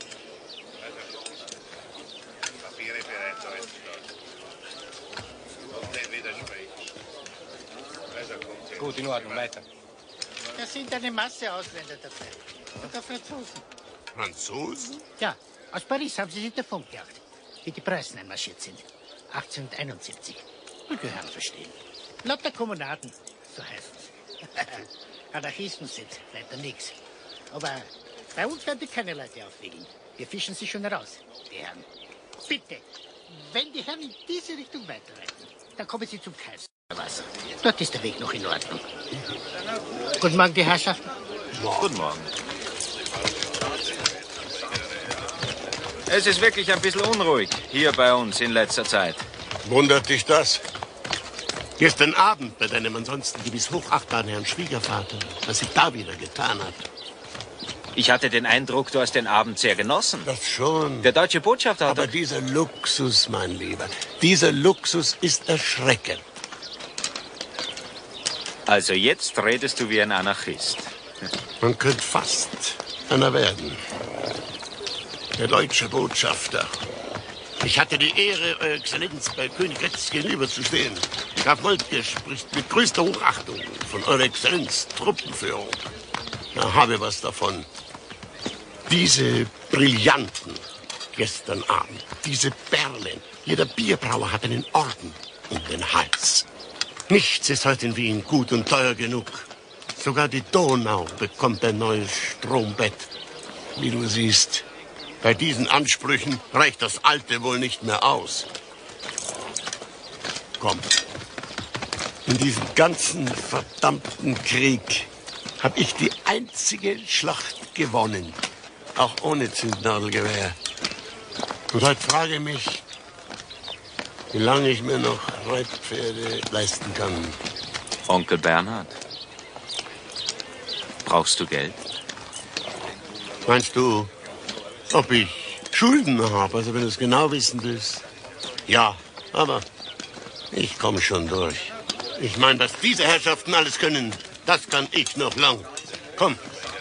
Papiere bereit halten. Und nicht widersprechen. Also kommt
Gut, in Ordnung, weiter.
Da sind eine Masse Ausländer dabei. Sogar Franzosen.
Franzosen?
Ja, aus Paris haben sie sich davon gejagt, wie die Preußen einmarschiert sind. 1871. Und wir hören verstehen. Lauter Kommunaden, so heißt es. Anarchisten sind weiter nichts. Aber bei uns werden die keine Leute aufwiegeln. Wir fischen sie schon raus, die Herren. Bitte, wenn die Herren in diese Richtung weiterreiten, dann kommen sie zum Kaiserwasser. Dort ist der Weg noch in Ordnung. Guten Morgen, die Herrschaften.
Guten Morgen.
Es ist wirklich ein bisschen unruhig hier bei uns in letzter Zeit.
Wundert dich das? Gestern Abend bei deinem ansonsten gewiss hochachtbaren Herrn Schwiegervater, was sich da wieder getan hat.
Ich hatte den Eindruck, du hast den Abend sehr genossen.
Das schon.
Der deutsche Botschafter hat...
Aber dieser Luxus, mein Lieber, dieser Luxus ist erschreckend.
Also jetzt redest du wie ein Anarchist.
Man könnte fast einer werden. Der deutsche Botschafter. Ich hatte die Ehre, Euer Exzellenz bei König Gretz gegenüberzustehen. Graf Moltke spricht mit größter Hochachtung von Eurer Exzellenz Truppenführung. Da habe was davon. Diese Brillanten gestern Abend, diese Perlen. Jeder Bierbrauer hat einen Orden um den Hals. Nichts ist heute in Wien gut und teuer genug. Sogar die Donau bekommt ein neues Strombett. Wie du siehst, bei diesen Ansprüchen reicht das Alte wohl nicht mehr aus. Komm, in diesem ganzen verdammten Krieg habe ich die einzige Schlacht gewonnen. Auch ohne Zündnadelgewehr. Und heute frage ich mich, wie lange ich mir noch Reitpferde leisten kann.
Onkel Bernhard, brauchst du Geld?
Meinst du, ob ich Schulden habe? Also wenn du es genau wissen willst. Ja, aber ich komme schon durch. Ich meine, was diese Herrschaften alles können, das kann ich noch lang. Komm.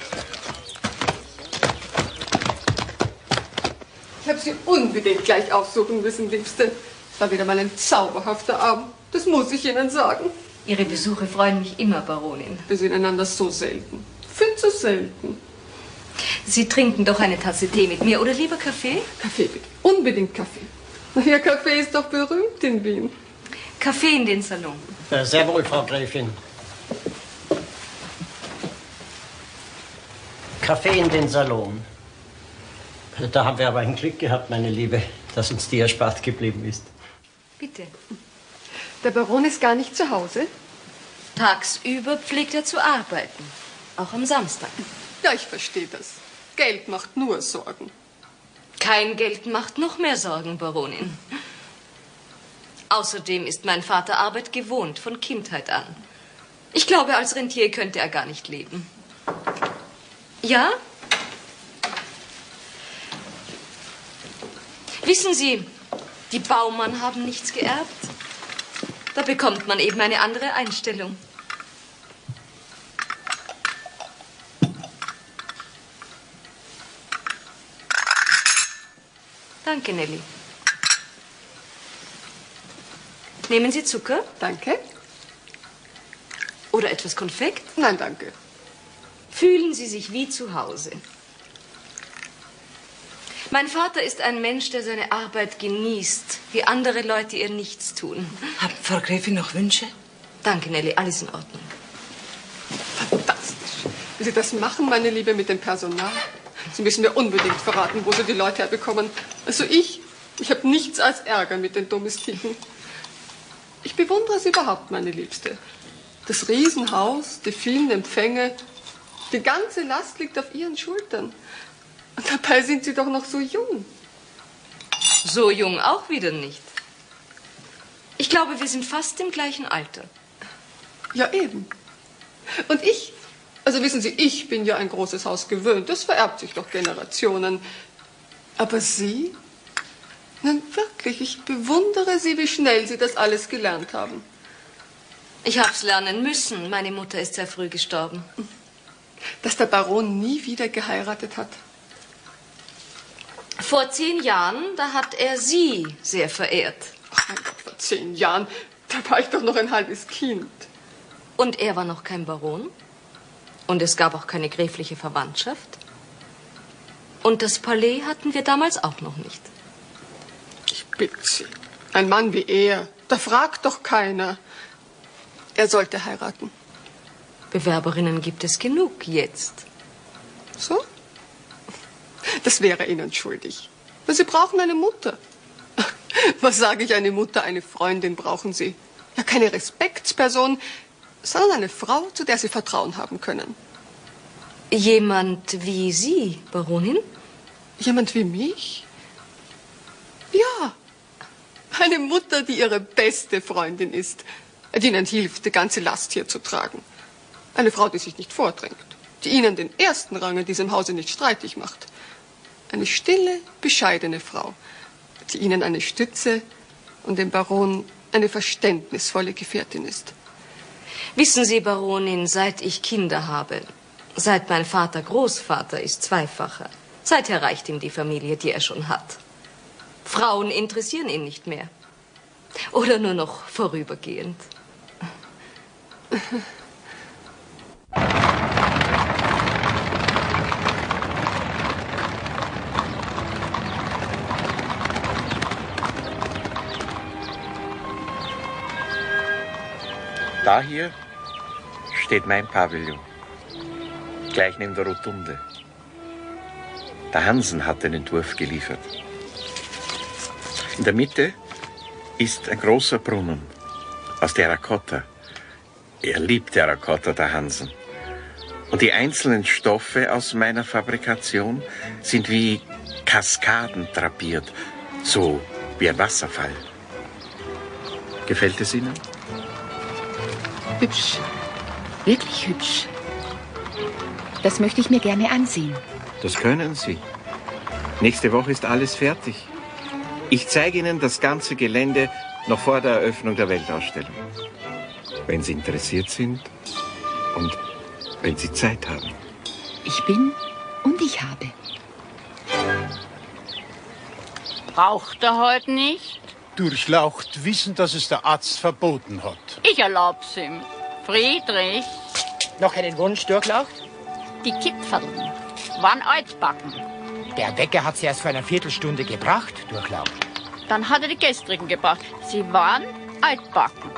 Ich habe Sie unbedingt gleich aufsuchen müssen, Liebste. Es war wieder mal ein zauberhafter Abend. Das muss ich Ihnen sagen.
Ihre Besuche freuen mich immer, Baronin.
Wir sehen einander so selten. Viel zu selten.
Sie trinken doch eine Tasse Tee mit mir oder lieber Kaffee?
Kaffee, bitte. Unbedingt Kaffee. Ihr Kaffee ist doch berühmt in Wien.
Kaffee in den Salon.
Sehr wohl, Frau Gräfin. Kaffee in den Salon. Da haben wir aber ein Glück gehabt, meine Liebe, dass uns die erspart geblieben ist.
Bitte.
Der Baron ist gar nicht zu Hause?
Tagsüber pflegt er zu arbeiten. Auch am Samstag.
Ja, ich verstehe das. Geld macht nur Sorgen.
Kein Geld macht noch mehr Sorgen, Baronin. Außerdem ist mein Vater Arbeit gewohnt, von Kindheit an. Ich glaube, als Rentier könnte er gar nicht leben. Ja? Wissen Sie, die Baumann haben nichts geerbt. Da bekommt man eben eine andere Einstellung. Danke, Nelly. Nehmen Sie Zucker?
Danke.
Oder etwas Konfekt?
Nein, danke.
Fühlen Sie sich wie zu Hause. Mein Vater ist ein Mensch, der seine Arbeit genießt, wie andere Leute ihr nichts tun.
Hat Frau Gräfin noch Wünsche?
Danke, Nelly, alles in Ordnung.
Fantastisch. Wie Sie das machen, meine Liebe, mit dem Personal. Sie müssen mir unbedingt verraten, wo Sie die Leute herbekommen. Also ich habe nichts als Ärger mit den Domestiken. Ich bewundere Sie überhaupt, meine Liebste. Das Riesenhaus, die vielen Empfänge, die ganze Last liegt auf Ihren Schultern. Und dabei sind Sie doch noch so jung.
So jung auch wieder nicht. Ich glaube, wir sind fast im gleichen Alter.
Ja, eben. Und ich, also wissen Sie, ich bin ja ein großes Haus gewöhnt. Das vererbt sich doch Generationen. Aber Sie? Nein, wirklich, ich bewundere Sie, wie schnell Sie das alles gelernt haben.
Ich hab's lernen müssen. Meine Mutter ist sehr früh gestorben.
Dass der Baron nie wieder geheiratet hat?
Vor 10 Jahren, da hat er Sie sehr verehrt.
Ach mein Gott, vor 10 Jahren, da war ich doch noch ein halbes Kind.
Und er war noch kein Baron. Und es gab auch keine gräfliche Verwandtschaft. Und das Palais hatten wir damals auch noch nicht.
Ich bitte Sie, ein Mann wie er, da fragt doch keiner. Er sollte heiraten.
Bewerberinnen gibt es genug jetzt.
So? Das wäre Ihnen schuldig. Sie brauchen eine Mutter. Was sage ich, eine Mutter, eine Freundin brauchen Sie. Ja, keine Respektsperson, sondern eine Frau, zu der Sie Vertrauen haben können.
Jemand wie Sie, Baronin?
Jemand wie mich? Ja, eine Mutter, die ihre beste Freundin ist, die ihnen hilft, die ganze Last hier zu tragen. Eine Frau, die sich nicht vordrängt, die ihnen den ersten Rang in diesem Hause nicht streitig macht. Eine stille, bescheidene Frau, die ihnen eine Stütze und dem Baron eine verständnisvolle Gefährtin ist.
Wissen Sie, Baronin, seit ich Kinder habe, seit mein Vater Großvater ist zweifacher, seither reicht ihm die Familie, die er schon hat. Frauen interessieren ihn nicht mehr. Oder nur noch vorübergehend.
Da hier steht mein Pavillon, gleich neben der Rotunde. Der Hansen hat den Entwurf geliefert. In der Mitte ist ein großer Brunnen aus Terrakotta. Er liebt Terrakotta, der Hansen. Und die einzelnen Stoffe aus meiner Fabrikation sind wie Kaskaden drapiert, so wie ein Wasserfall. Gefällt es Ihnen?
Hübsch. Wirklich hübsch. Das möchte ich mir gerne ansehen.
Das können Sie. Nächste Woche ist alles fertig. Ich zeige Ihnen das ganze Gelände noch vor der Eröffnung der Weltausstellung. Wenn Sie interessiert sind und wenn Sie Zeit haben.
Ich bin und ich habe.
Braucht er heute nicht?
Durchlaucht wissen, dass es der Arzt verboten hat.
Ich erlaub's ihm. Friedrich.
Noch einen Wunsch, Durchlaucht?
Die Kipferl waren altbacken.
Der Bäcker hat sie erst vor einer Viertelstunde gebracht, Durchlaucht.
Dann hat er die gestrigen gebracht. Sie waren altbacken.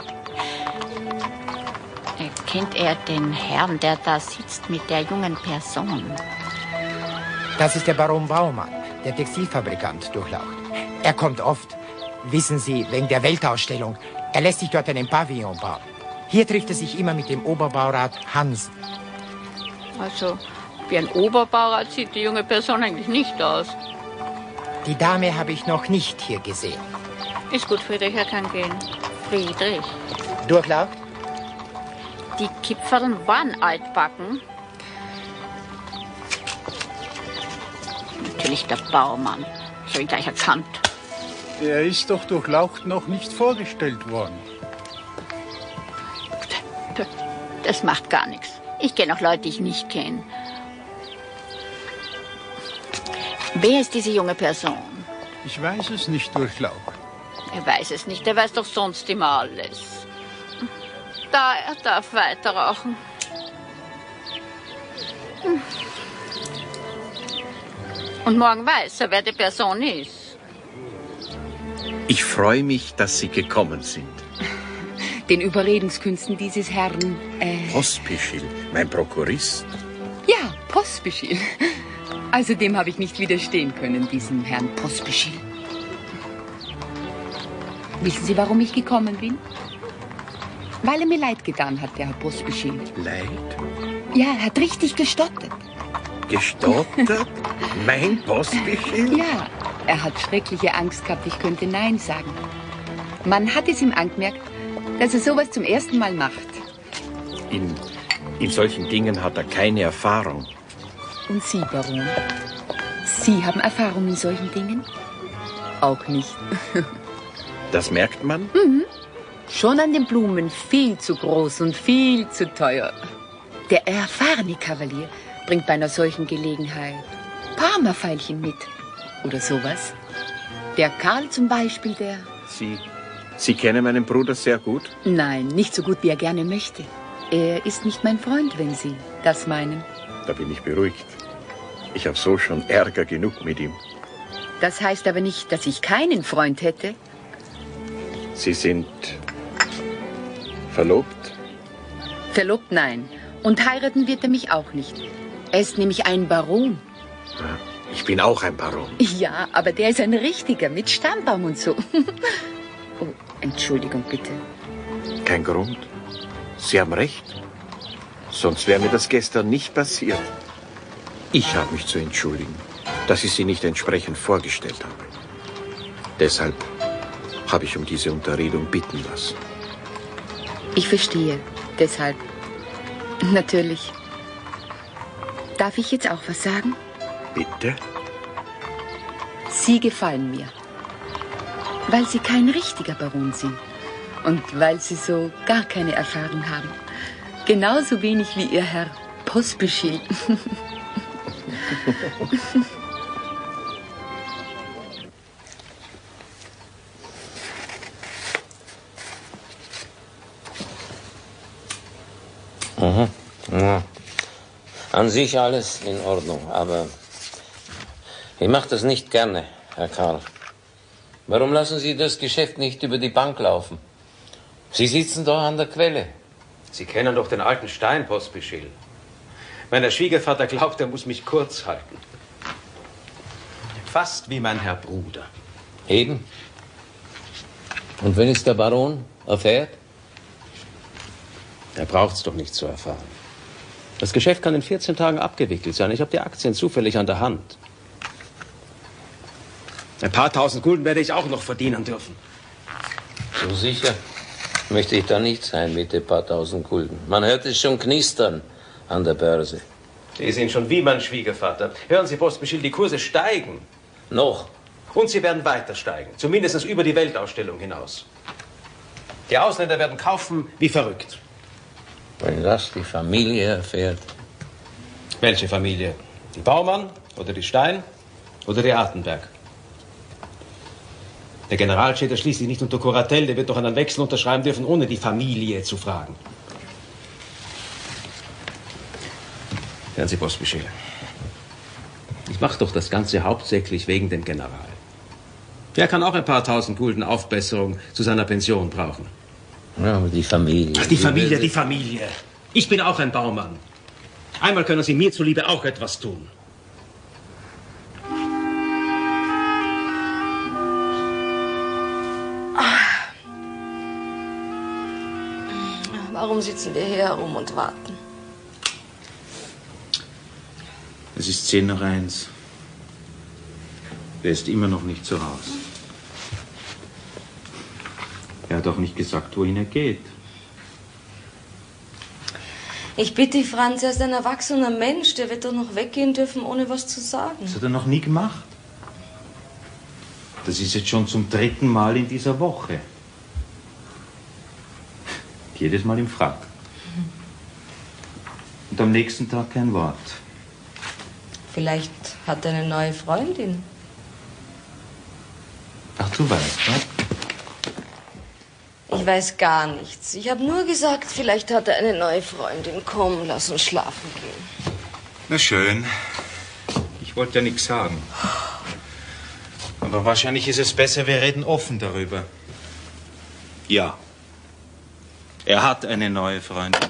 Kennt er den Herrn, der da sitzt mit der jungen Person?
Das ist der Baron Baumann, der Textilfabrikant, Durchlaucht. Er kommt oft. Wissen Sie, wegen der Weltausstellung. Er lässt sich dort einen Pavillon bauen. Hier trifft er sich immer mit dem Oberbaurat Hansen.
Also, wie ein Oberbaurat sieht die junge Person eigentlich nicht aus.
Die Dame habe ich noch nicht hier gesehen.
Ist gut, Friedrich, er kann gehen. Friedrich.
Durchlaucht?
Die Kipferl waren altbacken. Natürlich der Baumann. Das habe ich gleich erkannt.
Er ist doch Durchlaucht noch nicht vorgestellt worden.
Das macht gar nichts. Ich kenne auch Leute, die ich nicht kenne. Wer ist diese junge Person?
Ich weiß es nicht, Durchlaucht.
Er weiß es nicht, er weiß doch sonst immer alles. Da, er darf weiter rauchen. Und morgen weiß er, wer die Person ist.
Ich freue mich, dass Sie gekommen sind.
Den Überredungskünsten dieses Herrn,
Pospischil, mein Prokurist.
Ja, Pospischil. Also dem habe ich nicht widerstehen können, diesem Herrn Pospischil. Wissen Sie, warum ich gekommen bin? Weil er mir leid getan hat, der Herr Pospischil.
Leid?
Ja, er hat richtig gestottert.
Gestottert? Mein Pospischil?
Ja, er hat schreckliche Angst gehabt, ich könnte Nein sagen. Man hat es ihm angemerkt, dass er sowas zum ersten Mal macht.
In solchen Dingen hat er keine Erfahrung.
Und Sie, Baron? Sie haben Erfahrung in solchen Dingen? Auch nicht.
Das merkt man?
Mhm. Schon an den Blumen viel zu groß und viel zu teuer. Der erfahrene Kavalier bringt bei einer solchen Gelegenheit Parma-Veilchen mit. Oder sowas. Der Karl zum Beispiel, der...
Sie kennen meinen Bruder sehr gut?
Nein, nicht so gut, wie er gerne möchte. Er ist nicht mein Freund, wenn Sie das meinen.
Da bin ich beruhigt. Ich habe so schon Ärger genug mit ihm.
Das heißt aber nicht, dass ich keinen Freund hätte.
Sie sind verlobt?
Verlobt, nein. Und heiraten wird er mich auch nicht. Er ist nämlich ein Baron.
Ich bin auch ein Baron.
Ja, aber der ist ein richtiger, mit Stammbaum und so. Oh, Entschuldigung, bitte.
Kein Grund. Sie haben recht. Sonst wäre mir das gestern nicht passiert. Ich habe mich zu entschuldigen, dass ich Sie nicht entsprechend vorgestellt habe. Deshalb habe ich um diese Unterredung bitten lassen.
Ich verstehe. Deshalb. Natürlich. Darf ich jetzt auch was sagen?
Bitte?
Sie gefallen mir. Weil Sie kein richtiger Baron sind. Und weil Sie so gar keine Erfahrung haben. Genauso wenig wie Ihr Herr Pospischil.
Ja. An sich alles in Ordnung, aber ich mache das nicht gerne, Herr Karl. Warum lassen Sie das Geschäft nicht über die Bank laufen? Sie sitzen doch an der Quelle.
Sie kennen doch den alten Stein, Pospischil. Mein Schwiegervater glaubt, er muss mich kurz halten. Fast wie mein Herr Bruder.
Eben. Und wenn es der Baron erfährt?
Er braucht's doch nicht zu erfahren. Das Geschäft kann in 14 Tagen abgewickelt sein. Ich habe die Aktien zufällig an der Hand. Ein paar tausend Gulden werde ich auch noch verdienen dürfen.
So sicher möchte ich da nicht sein mit den paar tausend Gulden. Man hört es schon knistern an der Börse.
Sie sind schon wie mein Schwiegervater. Hören Sie, Pospischil, die Kurse steigen.
Noch.
Und sie werden weiter steigen. Zumindest über die Weltausstellung hinaus. Die Ausländer werden kaufen wie verrückt.
Wenn das die Familie erfährt.
Welche Familie? Die Baumann oder die Stein oder die Artenberg? Der General steht ja schließlich nicht unter Kuratel. Der wird doch einen Wechsel unterschreiben dürfen, ohne die Familie zu fragen. Hören Sie, Pospischil. Ich mache doch das Ganze hauptsächlich wegen dem General. Der kann auch ein paar tausend Gulden Aufbesserung zu seiner Pension brauchen.
Ja, aber die Familie.
Ach, die Familie, die Familie. Ich bin auch ein Baumann. Einmal können Sie mir zuliebe auch etwas tun.
Warum sitzen wir hier herum und warten?
Es ist 1:10. Er ist immer noch nicht zu Hause. Er hat auch nicht gesagt, wohin er geht.
Ich bitte dich, Franz, er ist ein erwachsener Mensch. Der wird doch noch weggehen dürfen, ohne was zu sagen.
Das hat er noch nie gemacht. Das ist jetzt schon zum 3. Mal in dieser Woche. Jedes Mal im Frack. Und am nächsten Tag kein Wort.
Vielleicht hat er eine neue Freundin.
Ach, du weißt, ne?
Ich weiß gar nichts. Ich habe nur gesagt, vielleicht hat er eine neue Freundin. Komm, lass uns schlafen gehen.
Na schön. Ich wollte ja nichts sagen. Aber wahrscheinlich ist es besser, wir reden offen darüber. Ja. Er hat eine neue Freundin.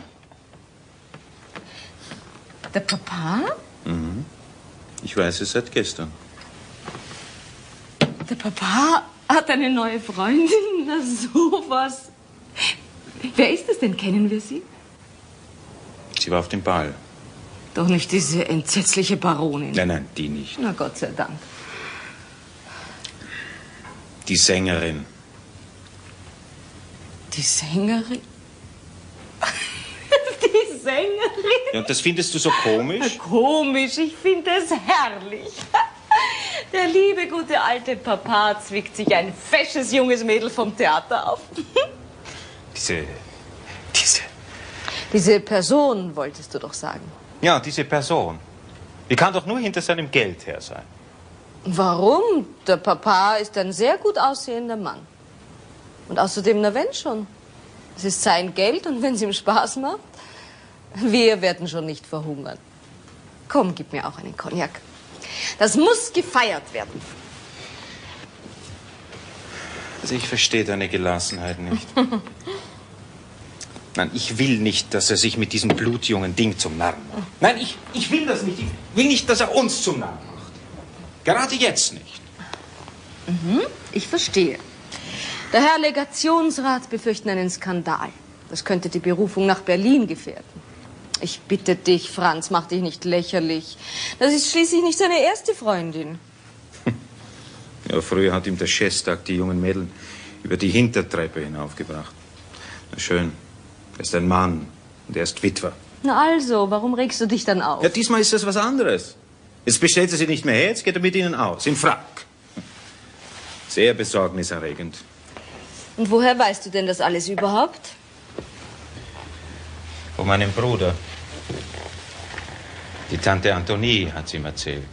Der Papa?
Mhm. Ich weiß es seit gestern.
Der Papa hat eine neue Freundin? Na, sowas. Wer ist es denn? Kennen wir sie?
Sie war auf dem Ball.
Doch nicht diese entsetzliche Baronin.
Nein, nein, die nicht.
Na, Gott sei Dank.
Die Sängerin.
Die Sängerin? Die Sängerin?
Ja, und das findest du so komisch?
Komisch, ich finde es herrlich. Der liebe, gute alte Papa zwickt sich ein fesches junges Mädel vom Theater auf. Diese Person, wolltest du doch sagen.
Ja, diese Person. Die kann doch nur hinter seinem Geld her sein.
Warum? Der Papa ist ein sehr gut aussehender Mann. Und außerdem, na wenn schon. Es ist sein Geld und wenn es ihm Spaß macht, wir werden schon nicht verhungern. Komm, gib mir auch einen Cognac. Das muss gefeiert werden.
Also ich verstehe deine Gelassenheit nicht. Nein, ich will nicht, dass er sich mit diesem blutjungen Ding zum Narren macht. Nein, ich will das nicht. Ich will nicht, dass er uns zum Narren macht. Gerade jetzt nicht.
Mhm, ich verstehe. Der Herr Legationsrat befürchtet einen Skandal. Das könnte die Berufung nach Berlin gefährden. Ich bitte dich, Franz, mach dich nicht lächerlich. Das ist schließlich nicht seine erste Freundin.
Ja, früher hat ihm der Schestag die jungen Mädel über die Hintertreppe hinaufgebracht. Na schön, er ist ein Mann und er ist Witwer.
Na also, warum regst du dich dann auf?
Ja, diesmal ist das was anderes. Jetzt bestellt er sie nicht mehr her, jetzt geht er mit ihnen aus, im Frack. Sehr besorgniserregend.
Und woher weißt du denn das alles überhaupt?
Von meinem Bruder. Die Tante Antonie hat's ihm erzählt.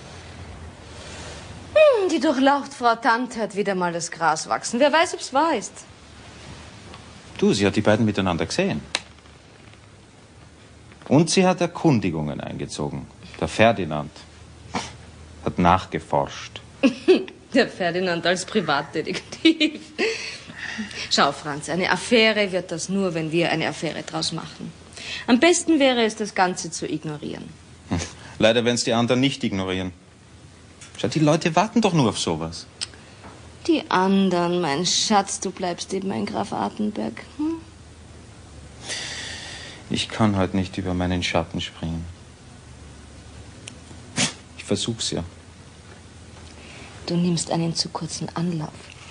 Die Durchlaucht-Frau Tante hat wieder mal das Gras wachsen. Wer weiß, ob's wahr ist.
Du, sie hat die beiden miteinander gesehen. Und sie hat Erkundigungen eingezogen. Der Ferdinand hat nachgeforscht.
Der Ferdinand als Privatdetektiv. Schau, Franz, eine Affäre wird das nur, wenn wir eine Affäre draus machen. Am besten wäre es, das Ganze zu ignorieren.
Leider werden es die anderen nicht ignorieren. Schau, die Leute warten doch nur auf sowas.
Die anderen, mein Schatz, du bleibst eben ein Graf Artenberg. Hm?
Ich kann heute nicht über meinen Schatten springen. Ich versuch's ja.
Du nimmst einen zu kurzen Anlauf.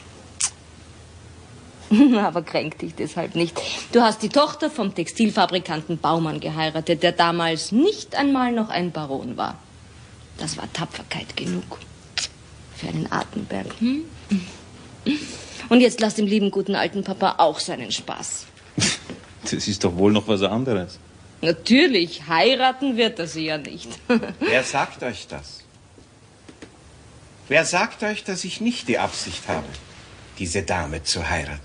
Aber kränk dich deshalb nicht. Du hast die Tochter vom Textilfabrikanten Baumann geheiratet, der damals nicht einmal noch ein Baron war. Das war Tapferkeit genug. Für einen Artenberg. Hm? Und jetzt lass dem lieben guten alten Papa auch seinen Spaß.
Das ist doch wohl noch was anderes.
Natürlich, heiraten wird er sie ja nicht.
Wer sagt euch das? Wer sagt euch, dass ich nicht die Absicht habe, diese Dame zu heiraten?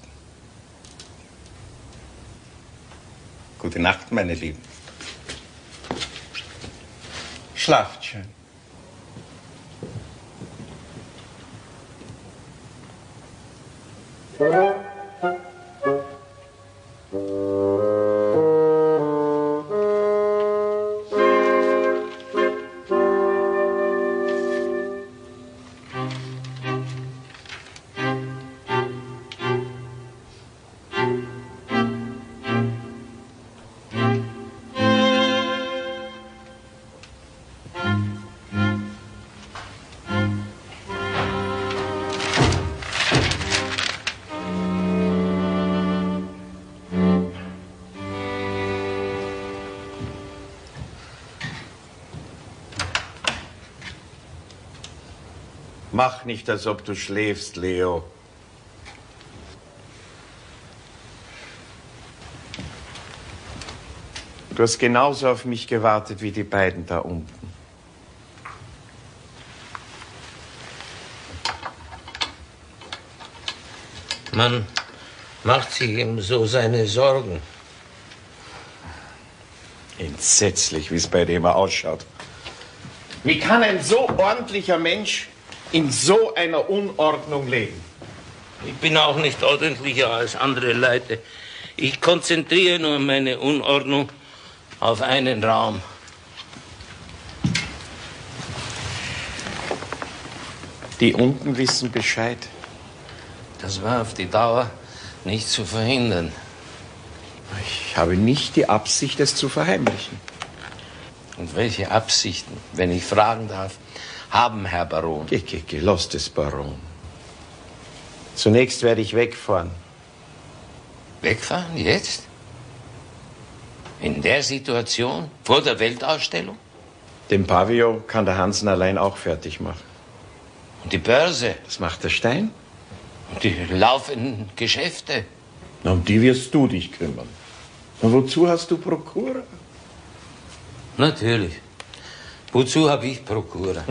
Gute Nacht, meine Lieben. Schlaft schön. Mach nicht, als ob du schläfst, Leo. Du hast genauso auf mich gewartet wie die beiden da unten.
Man macht sich ihm so seine Sorgen.
Entsetzlich, wie es bei dem ausschaut. Wie kann ein so ordentlicher Mensch in so einer Unordnung leben?
Ich bin auch nicht ordentlicher als andere Leute. Ich konzentriere nur meine Unordnung auf einen Raum.
Die unten wissen Bescheid.
Das war auf die Dauer nicht zu verhindern.
Ich habe nicht die Absicht, es zu verheimlichen.
Und welche Absichten, wenn ich fragen darf, haben, Herr Baron?
Geh, lass das, Baron. Zunächst werde ich wegfahren.
Wegfahren? Jetzt? In der Situation? Vor der Weltausstellung?
Den Pavillon kann der Hansen allein auch fertig machen.
Und die Börse?
Das macht der Stein.
Und die laufenden Geschäfte?
Na, um die wirst du dich kümmern. Und wozu hast du Prokura?
Natürlich. Wozu habe ich Prokura?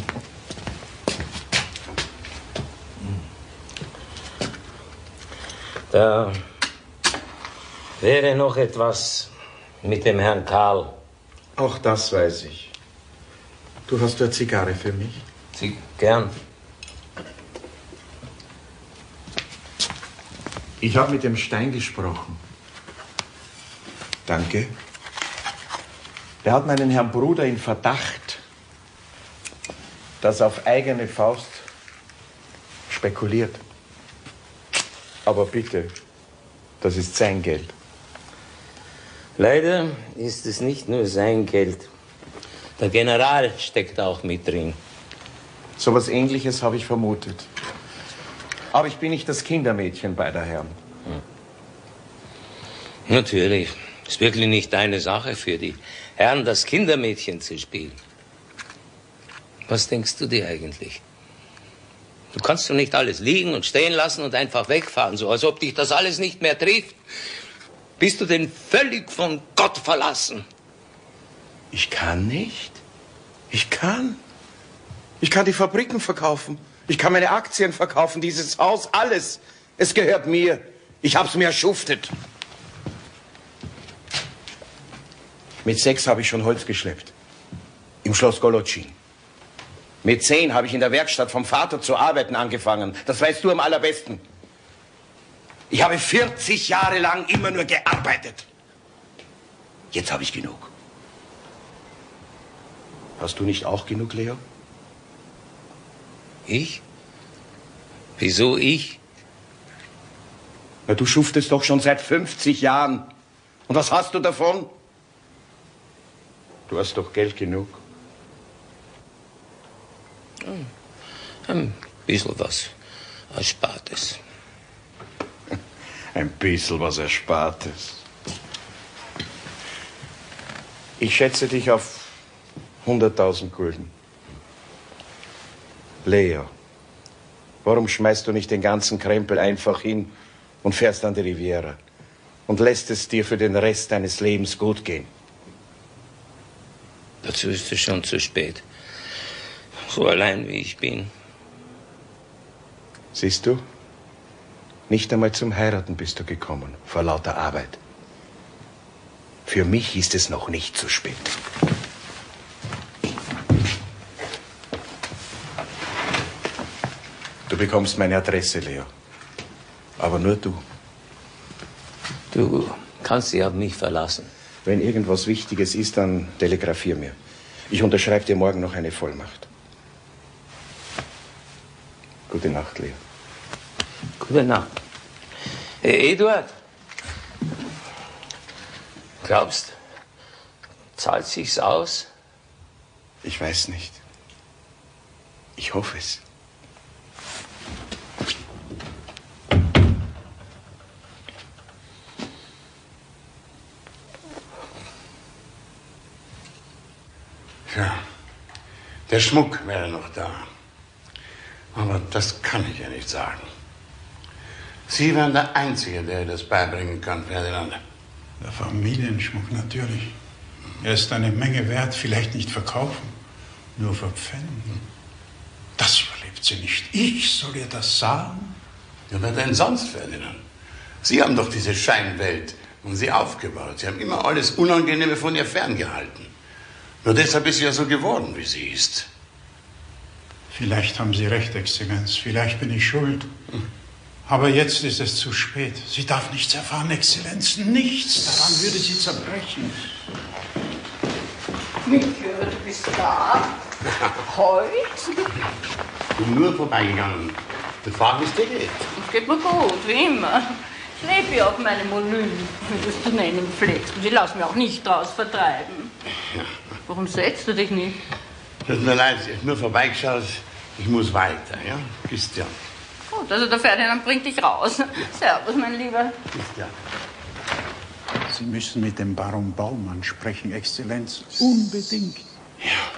Da wäre noch etwas mit dem Herrn Karl.
Auch das weiß ich. Du hast eine Zigarre für mich?
Gern.
Ich habe mit dem Stein gesprochen. Danke. Der hat meinen Herrn Bruder in Verdacht, dass er auf eigene Faust spekuliert. Aber bitte, das ist sein Geld.
Leider ist es nicht nur sein Geld. Der General steckt auch mit drin.
So was Ähnliches habe ich vermutet. Aber ich bin nicht das Kindermädchen beider Herren.
Natürlich. Es ist wirklich nicht deine Sache, für die Herren das Kindermädchen zu spielen. Was denkst du dir eigentlich? Du kannst doch nicht alles liegen und stehen lassen und einfach wegfahren, so als ob dich das alles nicht mehr trifft. Bist du denn völlig von Gott verlassen?
Ich kann nicht. Ich kann die Fabriken verkaufen. Ich kann meine Aktien verkaufen, dieses Haus, alles. Es gehört mir. Ich hab's mir erschuftet. Mit 6 habe ich schon Holz geschleppt. Im Schloss Golocin. Mit 10 habe ich in der Werkstatt vom Vater zu arbeiten angefangen. Das weißt du am allerbesten. Ich habe 40 Jahre lang immer nur gearbeitet. Jetzt habe ich genug. Hast du nicht auch genug, Leo?
Ich? Wieso ich?
Na, du schuftest doch schon seit 50 Jahren. Und was hast du davon? Du hast doch Geld genug.
Ein bisschen was Erspartes.
Ein bisschen was Erspartes. Ich schätze dich auf 100.000 Gulden. Leo, warum schmeißt du nicht den ganzen Krempel einfach hin und fährst an die Riviera und lässt es dir für den Rest deines Lebens gut gehen?
Dazu ist es schon zu spät. So allein wie ich bin.
Siehst du? Nicht einmal zum Heiraten bist du gekommen, vor lauter Arbeit. Für mich ist es noch nicht zu spät. Du bekommst meine Adresse, Leo. Aber nur du.
Du kannst dich auf mich verlassen.
Wenn irgendwas Wichtiges ist, dann telegrafier mir. Ich unterschreibe dir morgen noch eine Vollmacht. Gute Nacht, Leo.
Gute Nacht. Hey, Eduard. Glaubst, zahlt sich's aus?
Ich weiß nicht. Ich hoffe es.
Ja, der Schmuck wäre noch da. Aber das kann ich ja nicht sagen. Sie wären der Einzige, der das beibringen kann, Ferdinand.
Der Familienschmuck, natürlich. Er ist eine Menge wert, vielleicht nicht verkaufen, nur verpfänden. Das überlebt sie nicht. Ich soll ihr das sagen?
Ja, wer denn sonst, Ferdinand? Sie haben doch diese Scheinwelt und sie aufgebaut. Sie haben immer alles Unangenehme von ihr ferngehalten. Nur deshalb ist sie ja so geworden, wie sie ist.
Vielleicht haben Sie recht, Exzellenz. Vielleicht bin ich schuld. Aber jetzt ist es zu spät. Sie darf nichts erfahren, Exzellenz. Nichts. Daran würde sie zerbrechen.
Michael, du bist da? Heute?
Ich bin nur vorbeigegangen. Ich frage, wie es dir geht.
Es geht mir gut, wie immer. Ich lebe ja auf meinem Olymp, wie du es zu nennen pflegst. Und ich lasse mich auch nicht draus vertreiben.
Ja.
Warum setzt du dich nicht?
Tut mir leid, ich habe nur vorbeigeschaut. Ich muss weiter, ja? Christian.
Gut, also der Ferdinand bringt dich raus. Servus, mein Lieber.
Christian.
Sie müssen mit dem Baron Baumann sprechen, Exzellenz. Unbedingt.
Ja.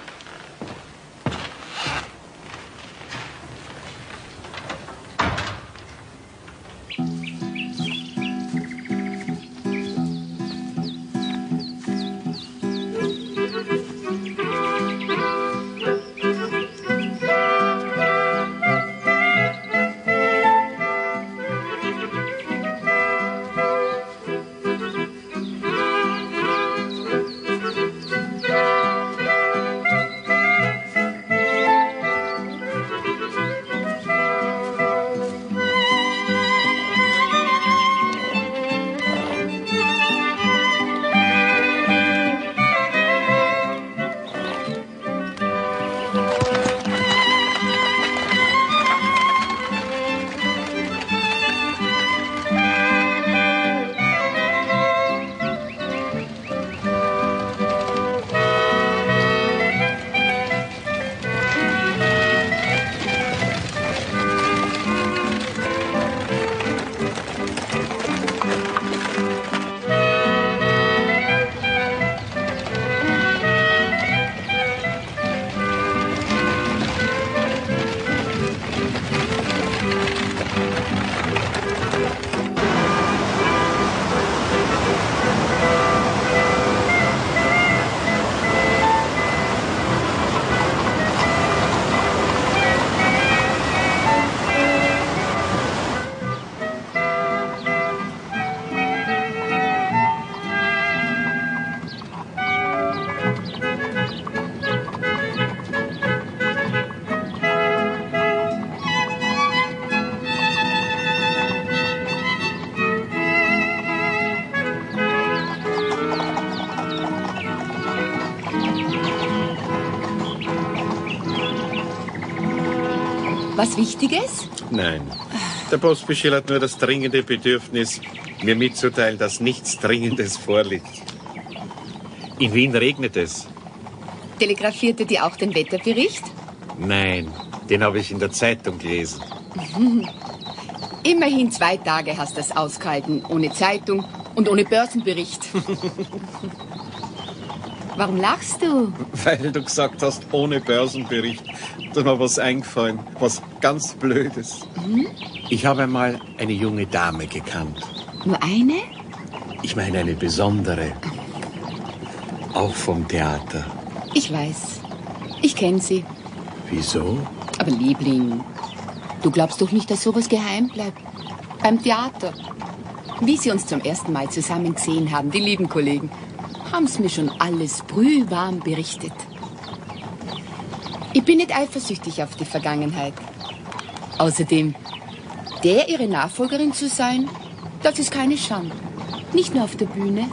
Was Wichtiges?
Nein. Der Postbefehl hat nur das dringende Bedürfnis, mir mitzuteilen, dass nichts Dringendes vorliegt. In Wien regnet es.
Telegrafiert er dir auch den Wetterbericht?
Nein, den habe ich in der Zeitung gelesen.
Immerhin 2 Tage hast du es ausgehalten, ohne Zeitung und ohne Börsenbericht. Warum lachst du?
Weil du gesagt hast, ohne Börsenbericht. Da ist mir was eingefallen, was ganz Blödes. Ich habe einmal eine junge Dame gekannt.
Nur eine?
Ich meine eine besondere. Auch vom Theater.
Ich weiß. Ich kenne sie.
Wieso?
Aber Liebling, du glaubst doch nicht, dass sowas geheim bleibt. Beim Theater. Wie sie uns zum ersten Mal zusammen gesehen haben, die lieben Kollegen, haben sie mir schon alles brühwarm berichtet. Ich bin nicht eifersüchtig auf die Vergangenheit. Außerdem, der ihre Nachfolgerin zu sein, das ist keine Schande. Nicht nur auf der Bühne.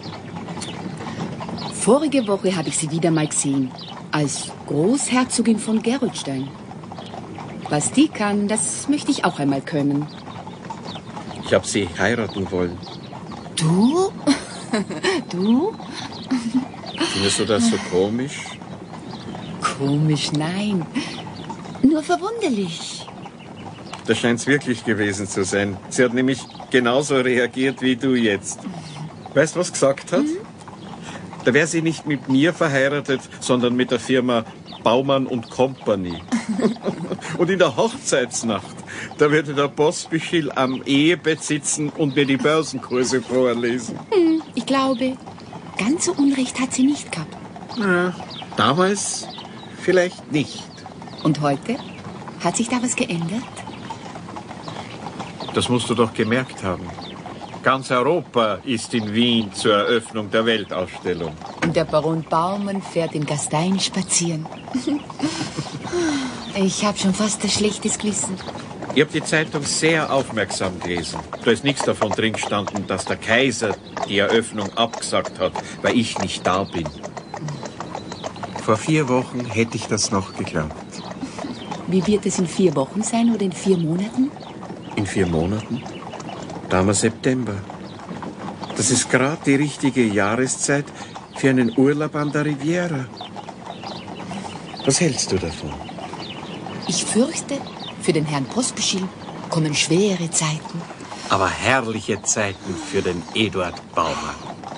Vorige Woche habe ich sie wieder mal gesehen. Als Großherzogin von Gerolstein. Was die kann, das möchte ich auch einmal können.
Ich habe sie heiraten wollen.
Du? Du?
Findest du das so komisch?
Komisch, nein. Nur verwunderlich.
Da scheint's wirklich gewesen zu sein. Sie hat nämlich genauso reagiert wie du jetzt. Weißt du, was gesagt hat? Da wäre sie nicht mit mir verheiratet, sondern mit der Firma Baumann und Company. Und in der Hochzeitsnacht, da würde der Postbefehl am Ehebett sitzen und mir die Börsenkurse vorlesen.
Ich glaube, ganz so Unrecht hat sie nicht gehabt.
Ja, damals vielleicht nicht.
Und heute? Hat sich da was geändert?
Das musst du doch gemerkt haben. Ganz Europa ist in Wien zur Eröffnung der Weltausstellung.
Und der Baron Baumann fährt in Gastein spazieren. Ich habe schon fast ein schlechtes Gewissen.
Ich habe die Zeitung sehr aufmerksam gelesen. Da ist nichts davon drin gestanden, dass der Kaiser die Eröffnung abgesagt hat, weil ich nicht da bin. Vor 4 Wochen hätte ich das noch geglaubt.
Wie wird es in 4 Wochen sein oder in 4 Monaten?
In 4 Monaten? Da haben wir September. Das ist gerade die richtige Jahreszeit für einen Urlaub an der Riviera. Was hältst du davon?
Ich fürchte, für den Herrn Postbefehl kommen schwere Zeiten.
Aber herrliche Zeiten für den Eduard Baumann.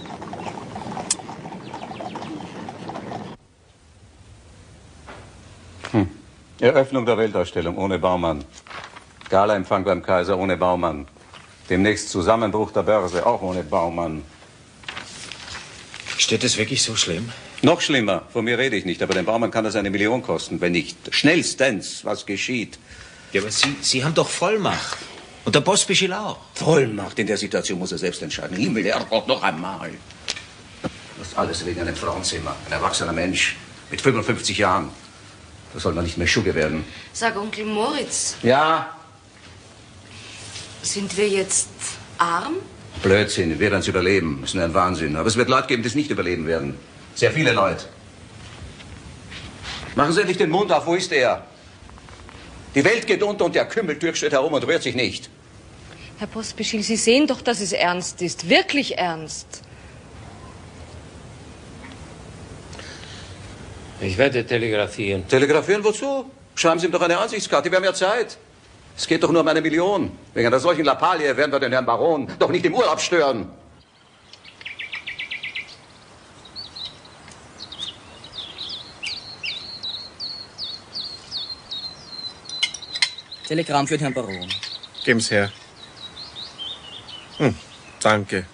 Eröffnung der Weltausstellung ohne Baumann. Galaempfang beim Kaiser ohne Baumann. Demnächst Zusammenbruch der Börse auch ohne Baumann.
Steht es wirklich so schlimm?
Noch schlimmer, von mir rede ich nicht, aber den Baumann kann das 1 Million kosten, wenn nicht schnellstens was geschieht.
Ja, aber Sie haben doch Vollmacht. Und der Postbefehl auch.
Vollmacht, in der Situation muss er selbst entscheiden. Himmel, Herrgott, noch einmal. Das alles wegen einem Frauenzimmer. Ein erwachsener Mensch mit 55 Jahren. Da soll man nicht mehr Schugge werden.
Sag, Onkel Moritz,
Ja,
sind wir jetzt arm?
Blödsinn, wir werden's überleben. Das ist nur ein Wahnsinn. Aber es wird Leute geben, die es nicht überleben werden. Sehr viele Leute. Machen Sie endlich den Mund auf, wo ist er? Die Welt geht unter und der Kümmeltürk steht herum und rührt sich nicht.
Herr Postbefehl, Sie sehen doch, dass es ernst ist. Wirklich ernst.
Ich werde telegrafieren.
Telegrafieren wozu? Schreiben Sie ihm doch eine Ansichtskarte, wir haben ja Zeit. Es geht doch nur um 1 Million. Wegen einer solchen Lappalie werden wir den Herrn Baron doch nicht im Urlaub stören.
Telegramm für den Herrn Baron.
Geben's her. Danke.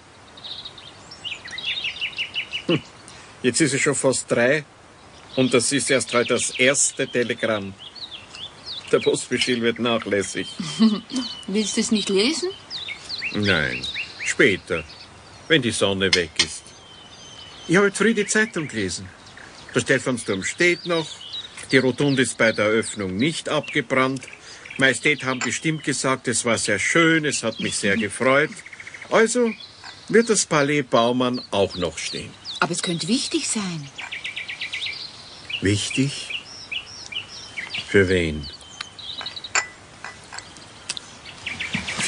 Jetzt ist es schon fast 3 und das ist erst heute das erste Telegramm. Der Postbefehl wird nachlässig.
Willst du es nicht lesen?
Nein, später, wenn die Sonne weg ist. Ich habe heute früh die Zeitung gelesen. Der Stephansturm steht noch, die Rotunde ist bei der Eröffnung nicht abgebrannt. Majestät haben bestimmt gesagt, es war sehr schön, es hat mich sehr gefreut. Also wird das Palais Baumann auch noch stehen.
Aber es könnte wichtig sein.
Wichtig? Für wen?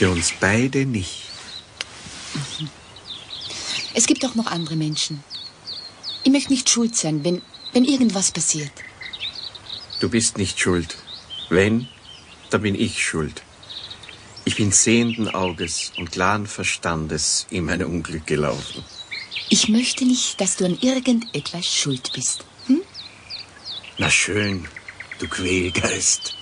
Für uns beide nicht.
Es gibt auch noch andere Menschen. Ich möchte nicht schuld sein, wenn irgendwas passiert.
Du bist nicht schuld. Wenn, dann bin ich schuld. Ich bin sehenden Auges und klaren Verstandes in mein Unglück gelaufen.
Ich möchte nicht, dass du an irgendetwas schuld bist. Hm?
Na schön, du Quälgeist.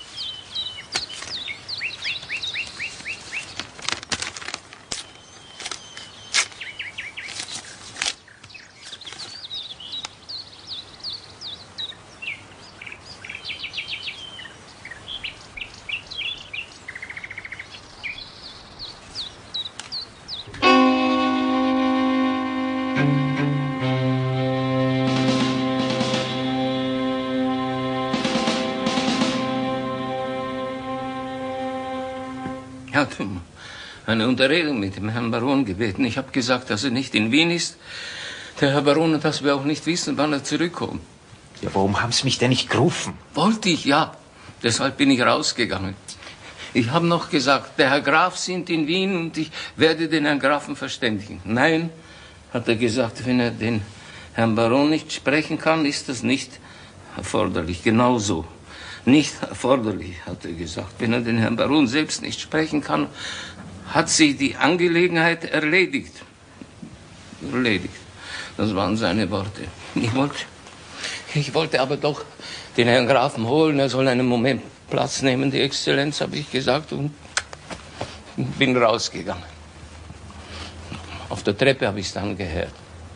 Er hat um eine Unterredung mit dem Herrn Baron gebeten. Ich habe gesagt, dass er nicht in Wien ist. Der Herr Baron, und dass wir auch nicht wissen, wann er zurückkommt.
Ja, warum haben Sie mich denn nicht gerufen?
Wollte ich, ja. Deshalb bin ich rausgegangen. Ich habe noch gesagt, der Herr Graf sind in Wien und ich werde den Herrn Grafen verständigen. Nein, hat er gesagt, wenn er den Herrn Baron nicht sprechen kann, ist das nicht erforderlich. Genauso. Nicht erforderlich, hat er gesagt. Wenn er den Herrn Baron selbst nicht sprechen kann, hat sich die Angelegenheit erledigt. Erledigt. Das waren seine Worte. Ich wollte aber doch den Herrn Grafen holen. Er soll einen Moment Platz nehmen, die Exzellenz, habe ich gesagt, und bin rausgegangen. Auf der Treppe habe ich es dann gehört.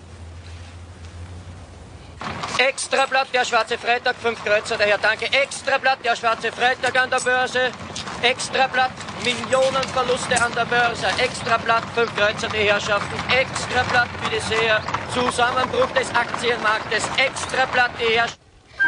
Extrablatt, der Schwarze Freitag, 5 Kreuzer, der Herr, danke. Extrablatt, der Schwarze Freitag an der Börse. Extrablatt, Millionenverluste an der Börse. Extrablatt, 5 Kreuzer, die Herrschaften. Extrablatt, bitte sehr, Zusammenbruch des Aktienmarktes. Extrablatt, die Herrschaften.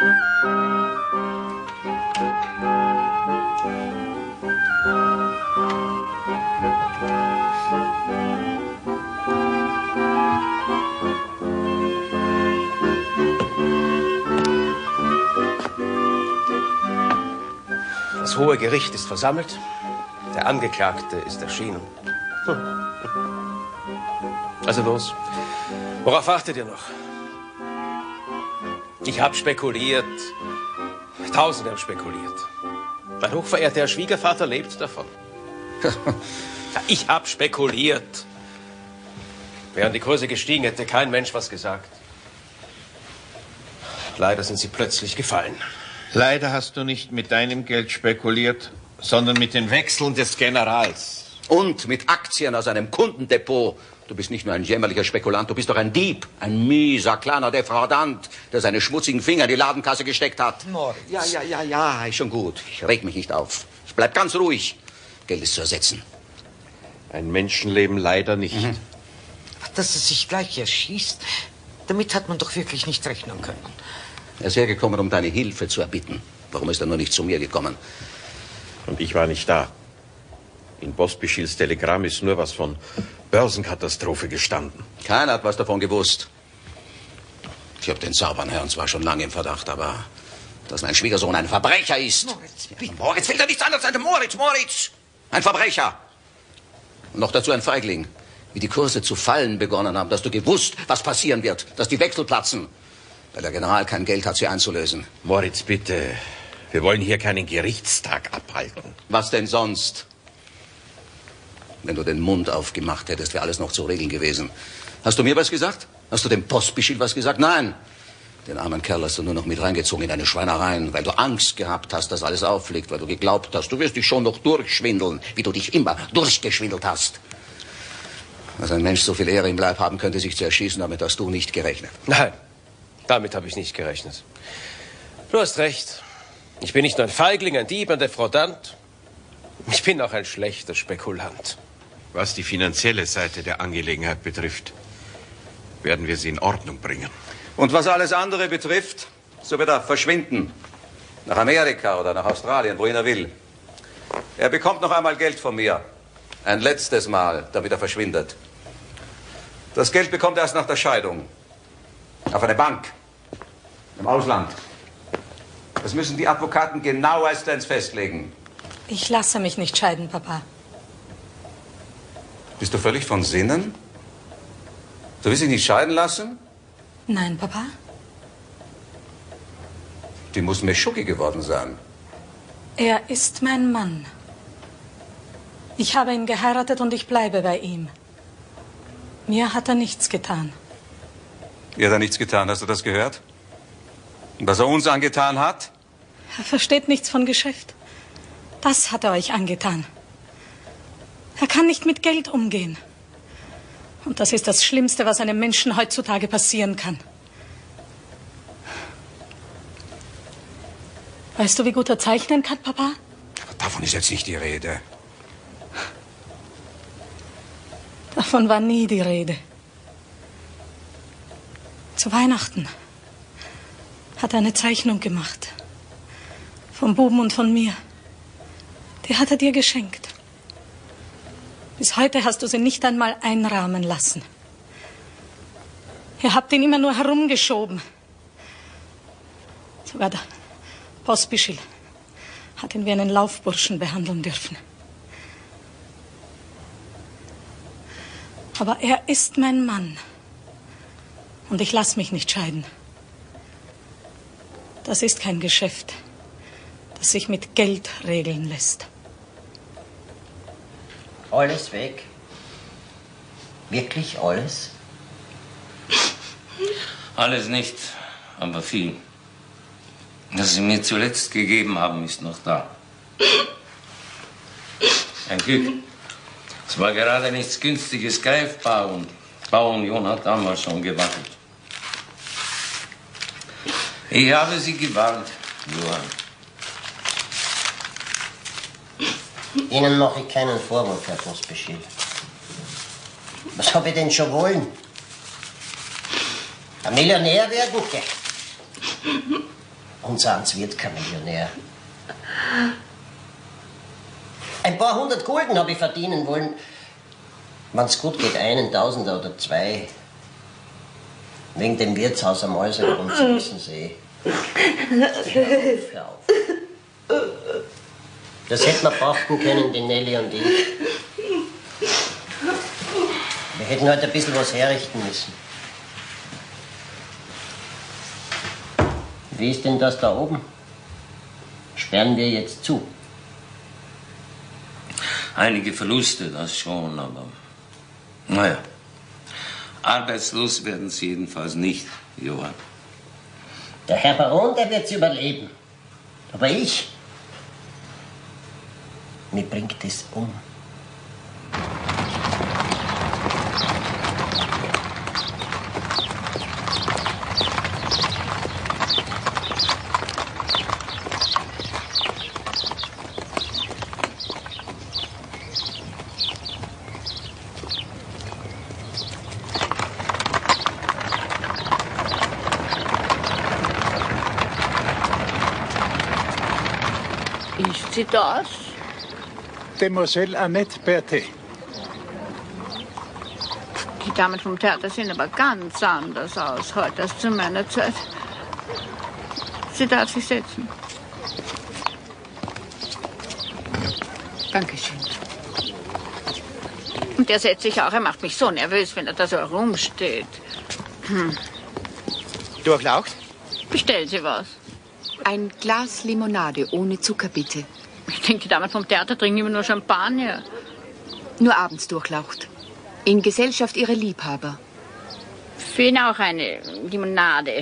Das Hohe Gericht ist versammelt. Der Angeklagte ist erschienen. Also los. Worauf wartet ihr noch? Ich habe spekuliert. Tausende haben spekuliert. Mein hochverehrter Herr Schwiegervater lebt davon. Ich habe spekuliert. Wären die Kurse gestiegen, hätte kein Mensch was gesagt. Leider sind sie plötzlich gefallen.
Leider hast du nicht mit deinem Geld spekuliert, sondern mit den Wechseln des Generals.
Und mit Aktien aus einem Kundendepot. Du bist nicht nur ein jämmerlicher Spekulant, du bist doch ein Dieb. Ein mieser, kleiner Defraudant, der seine schmutzigen Finger in die Ladenkasse gesteckt hat.
Moritz.
Ja, ist schon gut. Ich reg mich nicht auf. Ich bleib ganz ruhig. Geld ist zu ersetzen.
Ein Menschenleben leider nicht.
Dass er sich gleich erschießt, damit hat man doch wirklich nicht rechnen können.
Er ist hergekommen, um deine Hilfe zu erbitten. Warum ist er nur nicht zu mir gekommen?
Und ich war nicht da. In Pospischils Telegramm ist nur was von Börsenkatastrophe gestanden.
Keiner hat was davon gewusst. Ich habe den Zaubernherrn zwar schon lange im Verdacht, aber dass mein Schwiegersohn ein Verbrecher ist.
Moritz, bitte.
Moritz will doch nichts anderes als Moritz! Ein Verbrecher! Und noch dazu ein Feigling. Wie die Kurse zu fallen begonnen haben, dass du gewusst, was passieren wird, dass die Wechsel platzen. Weil der General kein Geld hat, sie einzulösen.
Moritz, bitte. Wir wollen hier keinen Gerichtstag abhalten.
Was denn sonst? Wenn du den Mund aufgemacht hättest, wäre alles noch zu regeln gewesen. Hast du mir was gesagt? Hast du dem Pospischil was gesagt? Nein. Den armen Kerl hast du nur noch mit reingezogen in deine Schweinereien, weil du Angst gehabt hast, dass alles auffliegt, weil du geglaubt hast, du wirst dich schon noch durchschwindeln, wie du dich immer durchgeschwindelt hast. Dass ein Mensch so viel Ehre im Leib haben könnte, sich zu erschießen, damit hast du nicht gerechnet.
Nein, damit habe ich nicht gerechnet. Du hast recht. Ich bin nicht nur ein Feigling, ein Dieb, ein Defraudant. Ich bin auch ein schlechter Spekulant.
Was die finanzielle Seite der Angelegenheit betrifft, werden wir sie in Ordnung bringen.
Und was alles andere betrifft, so wird er verschwinden. Nach Amerika oder nach Australien, wohin er will. Er bekommt noch einmal Geld von mir. Ein letztes Mal, damit er verschwindet. Das Geld bekommt er erst nach der Scheidung. Auf eine Bank. Im Ausland. Das müssen die Advokaten genauestens festlegen.
Ich lasse mich nicht scheiden, Papa.
Bist du völlig von Sinnen? Du willst dich nicht scheiden lassen?
Nein, Papa.
Die muss mir Schucki geworden sein.
Er ist mein Mann. Ich habe ihn geheiratet und ich bleibe bei ihm. Mir hat er nichts getan.
Er hat er nichts getan, hast du das gehört? Und was er uns angetan hat?
Er versteht nichts von Geschäft. Das hat er euch angetan. Er kann nicht mit Geld umgehen. Und das ist das Schlimmste, was einem Menschen heutzutage passieren kann. Weißt du, wie gut er zeichnen kann, Papa?
Aber davon ist jetzt nicht die Rede.
Davon war nie die Rede. Zu Weihnachten hat er eine Zeichnung gemacht. Vom Buben und von mir. Die hat er dir geschenkt. Bis heute hast du sie nicht einmal einrahmen lassen. Ihr habt ihn immer nur herumgeschoben. Sogar der Pospischil hat ihn wie einen Laufburschen behandeln dürfen. Aber er ist mein Mann. Und ich lasse mich nicht scheiden. Das ist kein Geschäft, das sich mit Geld regeln lässt.
Alles weg? Wirklich alles?
Alles nicht, aber viel. Was Sie mir zuletzt gegeben haben, ist noch da. Ein Glück. Es war gerade nichts Günstiges greifbar und Bauunion hat damals schon gewackelt. Ich habe Sie gewarnt, Johann.
Ihnen mache ich keinen Vorwurf, Herr Pospischil. Was habe ich denn schon wollen? Ein Millionär werden? Unser Hans wird kein Millionär. Ein paar hundert Gulden habe ich verdienen wollen. Wenn's gut geht, 1000 oder 2. Wegen dem Wirtshaus am Mäusegrund, Sie wissen Sie. Hör auf. Das hätten wir brauchen können, die Nelly und ich. Wir hätten heute ein bisschen was herrichten müssen. Wie ist denn das da oben? Sperren wir jetzt zu?
Einige Verluste, das schon, aber naja. Arbeitslos werden Sie jedenfalls nicht, Johann.
Der Herr Baron, der wird's überleben. Aber ich? Mir bringt es um.
Ist sie das?
Demoiselle Annette Berthet.
Die Damen vom Theater sehen aber ganz anders aus heute als zu meiner Zeit. Sie darf sich setzen.
Dankeschön.
Und der setzt sich auch. Er macht mich so nervös, wenn er da so herumsteht.
Durchlaucht?
Bestellen Sie was.
Ein Glas Limonade ohne Zucker, bitte.
Ich denke, die Damen vom Theater trinken immer nur Champagner.
Nur abends Durchlaucht. In Gesellschaft ihrer Liebhaber.
Für ihn auch eine Limonade.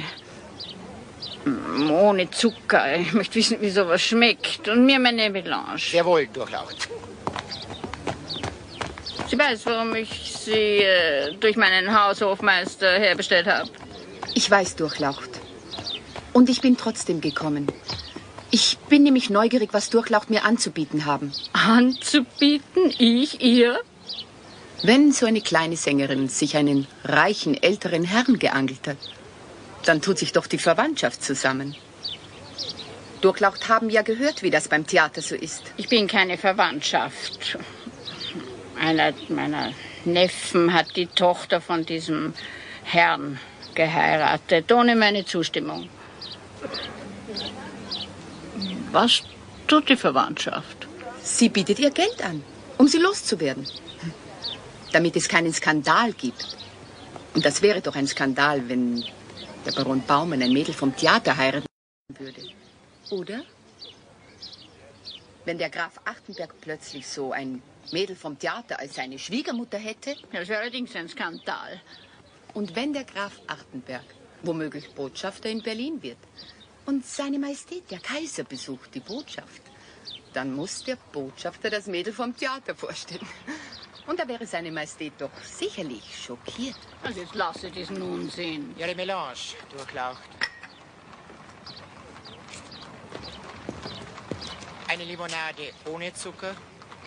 Ohne Zucker. Ich möchte wissen, wie sowas schmeckt. Und mir meine Melange.
Sehr wohl, Durchlaucht.
Sie weiß, warum ich Sie durch meinen Haushofmeister herbestellt habe.
Ich weiß, Durchlaucht. Und ich bin trotzdem gekommen. Ich bin nämlich neugierig, was Durchlaucht mir anzubieten haben.
Anzubieten? Ich, ihr?
Wenn so eine kleine Sängerin sich einen reichen, älteren Herrn geangelt hat, dann tut sich doch die Verwandtschaft zusammen. Durchlaucht haben ja gehört, wie das beim Theater so ist.
Ich bin keine Verwandtschaft. Einer meiner Neffen hat die Tochter von diesem Herrn geheiratet, ohne meine Zustimmung. Was tut die Verwandtschaft?
Sie bietet ihr Geld an, um sie loszuwerden. damit es keinen Skandal gibt. Und das wäre doch ein Skandal, wenn der Baron Baumann ein Mädel vom Theater heiraten würde. Oder? Wenn der Graf Achtenberg plötzlich so ein Mädel vom Theater als seine Schwiegermutter hätte?
Das wäre allerdings ein Skandal.
Und wenn der Graf Achtenberg womöglich Botschafter in Berlin wird und seine Majestät, der Kaiser, besucht die Botschaft, dann muss der Botschafter das Mädel vom Theater vorstellen. Und da wäre seine Majestät doch sicherlich schockiert.
Also jetzt lasse diesen Unsinn.
Ihre Melange, Durchlaucht. Eine Limonade ohne Zucker.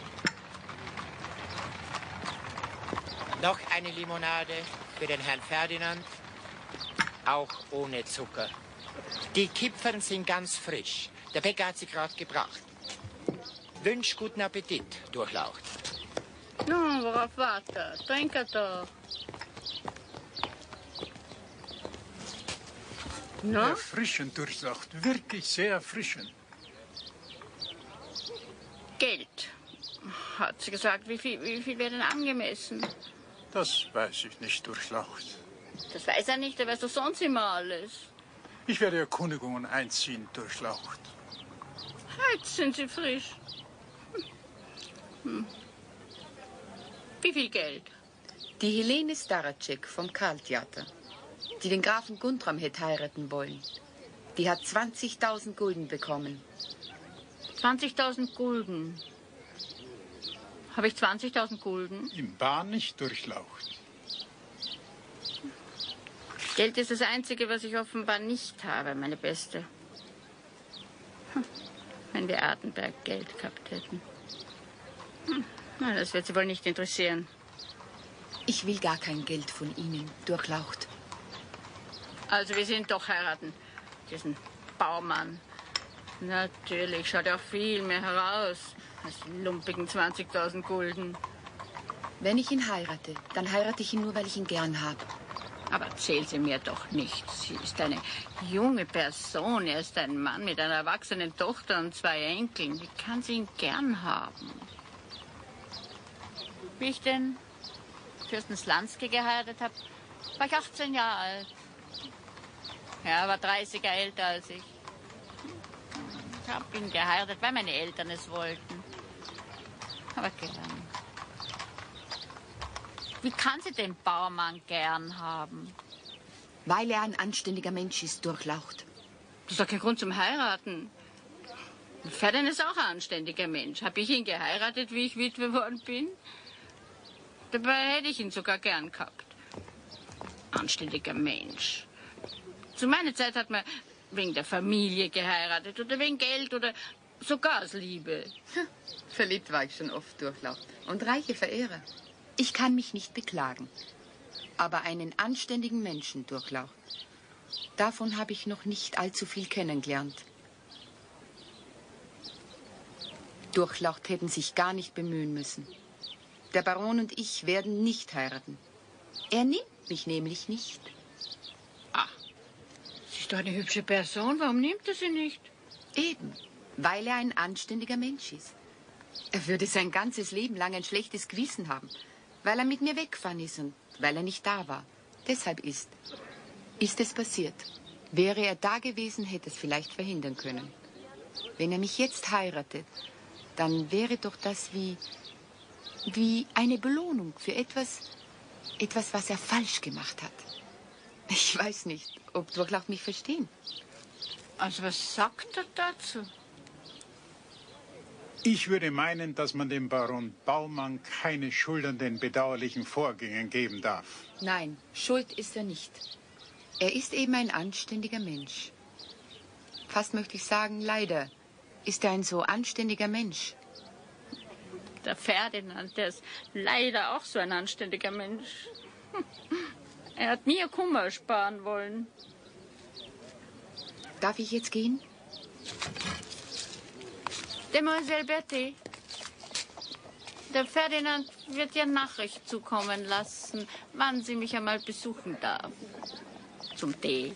Noch eine Limonade für den Herrn Ferdinand. Auch ohne Zucker. Die Kipfern sind ganz frisch. Der Bäcker hat sie gerade gebracht. Wünsch guten Appetit, Durchlaucht.
Nun, worauf wartet? Trink er doch. Na?
Erfrischend, Durchlaucht. Wirklich sehr erfrischend.
Geld. Hat sie gesagt, wie viel wäre denn angemessen?
Das weiß ich nicht, Durchlaucht.
Das weiß er nicht, er weiß doch sonst immer alles.
Ich werde Erkundigungen einziehen, Durchlaucht.
Jetzt sind sie frisch. Wie viel Geld?
Die Helene Staracek vom Karl-Theater, die den Grafen Guntram hätte heiraten wollen, die hat 20.000 Gulden bekommen.
20.000 Gulden. Habe ich 20.000 Gulden?
Im Bar nicht, Durchlaucht.
Geld ist das Einzige, was ich offenbar nicht habe, meine Beste. Wenn wir Artenberg Geld gehabt hätten. Na, das wird Sie wohl nicht interessieren.
Ich will gar kein Geld von Ihnen, Durchlaucht.
Also wir sind doch heiraten. Diesen Baumann. Natürlich, schaut ja auch viel mehr heraus als die lumpigen 20.000 Gulden.
Wenn ich ihn heirate, dann heirate ich ihn nur, weil ich ihn gern habe.
Aber erzählen Sie mir doch nicht. Sie ist eine junge Person. Er ist ein Mann mit einer erwachsenen Tochter und 2 Enkeln. Wie kann sie ihn gern haben? Wie ich den Fürsten Slansky geheiratet habe, war ich 18 Jahre alt. Er war 30er älter als ich. Ich habe ihn geheiratet, weil meine Eltern es wollten. Aber gern. Wie kann sie den Baumann gern haben?
Weil er ein anständiger Mensch ist, Durchlaucht.
Das ist doch kein Grund zum Heiraten. Ferdinand ist auch ein anständiger Mensch. Habe ich ihn geheiratet, wie ich Witwe geworden bin? Dabei hätte ich ihn sogar gern gehabt. Anständiger Mensch. Zu meiner Zeit hat man wegen der Familie geheiratet oder wegen Geld oder sogar aus Liebe.
Verliebt war ich schon oft, Durchlaucht. Und reiche Verehrer. Ich kann mich nicht beklagen. Aber einen anständigen Menschen, Durchlaucht, davon habe ich noch nicht allzu viel kennengelernt. Durchlaucht hätten sich gar nicht bemühen müssen. Der Baron und ich werden nicht heiraten. Er nimmt mich nämlich nicht.
Ach, sie ist doch eine hübsche Person. Warum nimmt er sie nicht?
Eben, weil er ein anständiger Mensch ist. Er würde sein ganzes Leben lang ein schlechtes Gewissen haben, weil er mit mir weggefahren ist und weil er nicht da war. Deshalb ist es passiert. Wäre er da gewesen, hätte es vielleicht verhindern können. Wenn er mich jetzt heiratet, dann wäre doch das wie eine Belohnung für etwas, was er falsch gemacht hat. Ich weiß nicht, ob Durchlaucht mich verstehen.
Also was sagt er dazu?
Ich würde meinen, dass man dem Baron Baumann keine Schuld an den bedauerlichen Vorgängen geben darf.
Nein, schuld ist er nicht. Er ist eben ein anständiger Mensch. Fast möchte ich sagen, leider ist er ein so anständiger Mensch.
Der Ferdinand, der ist leider auch so ein anständiger Mensch. Er hat mir Kummer ersparen wollen.
Darf ich jetzt gehen?
Demoiselle Berthe, der Ferdinand wird dir Nachricht zukommen lassen, wann sie mich einmal besuchen darf. Zum Tee.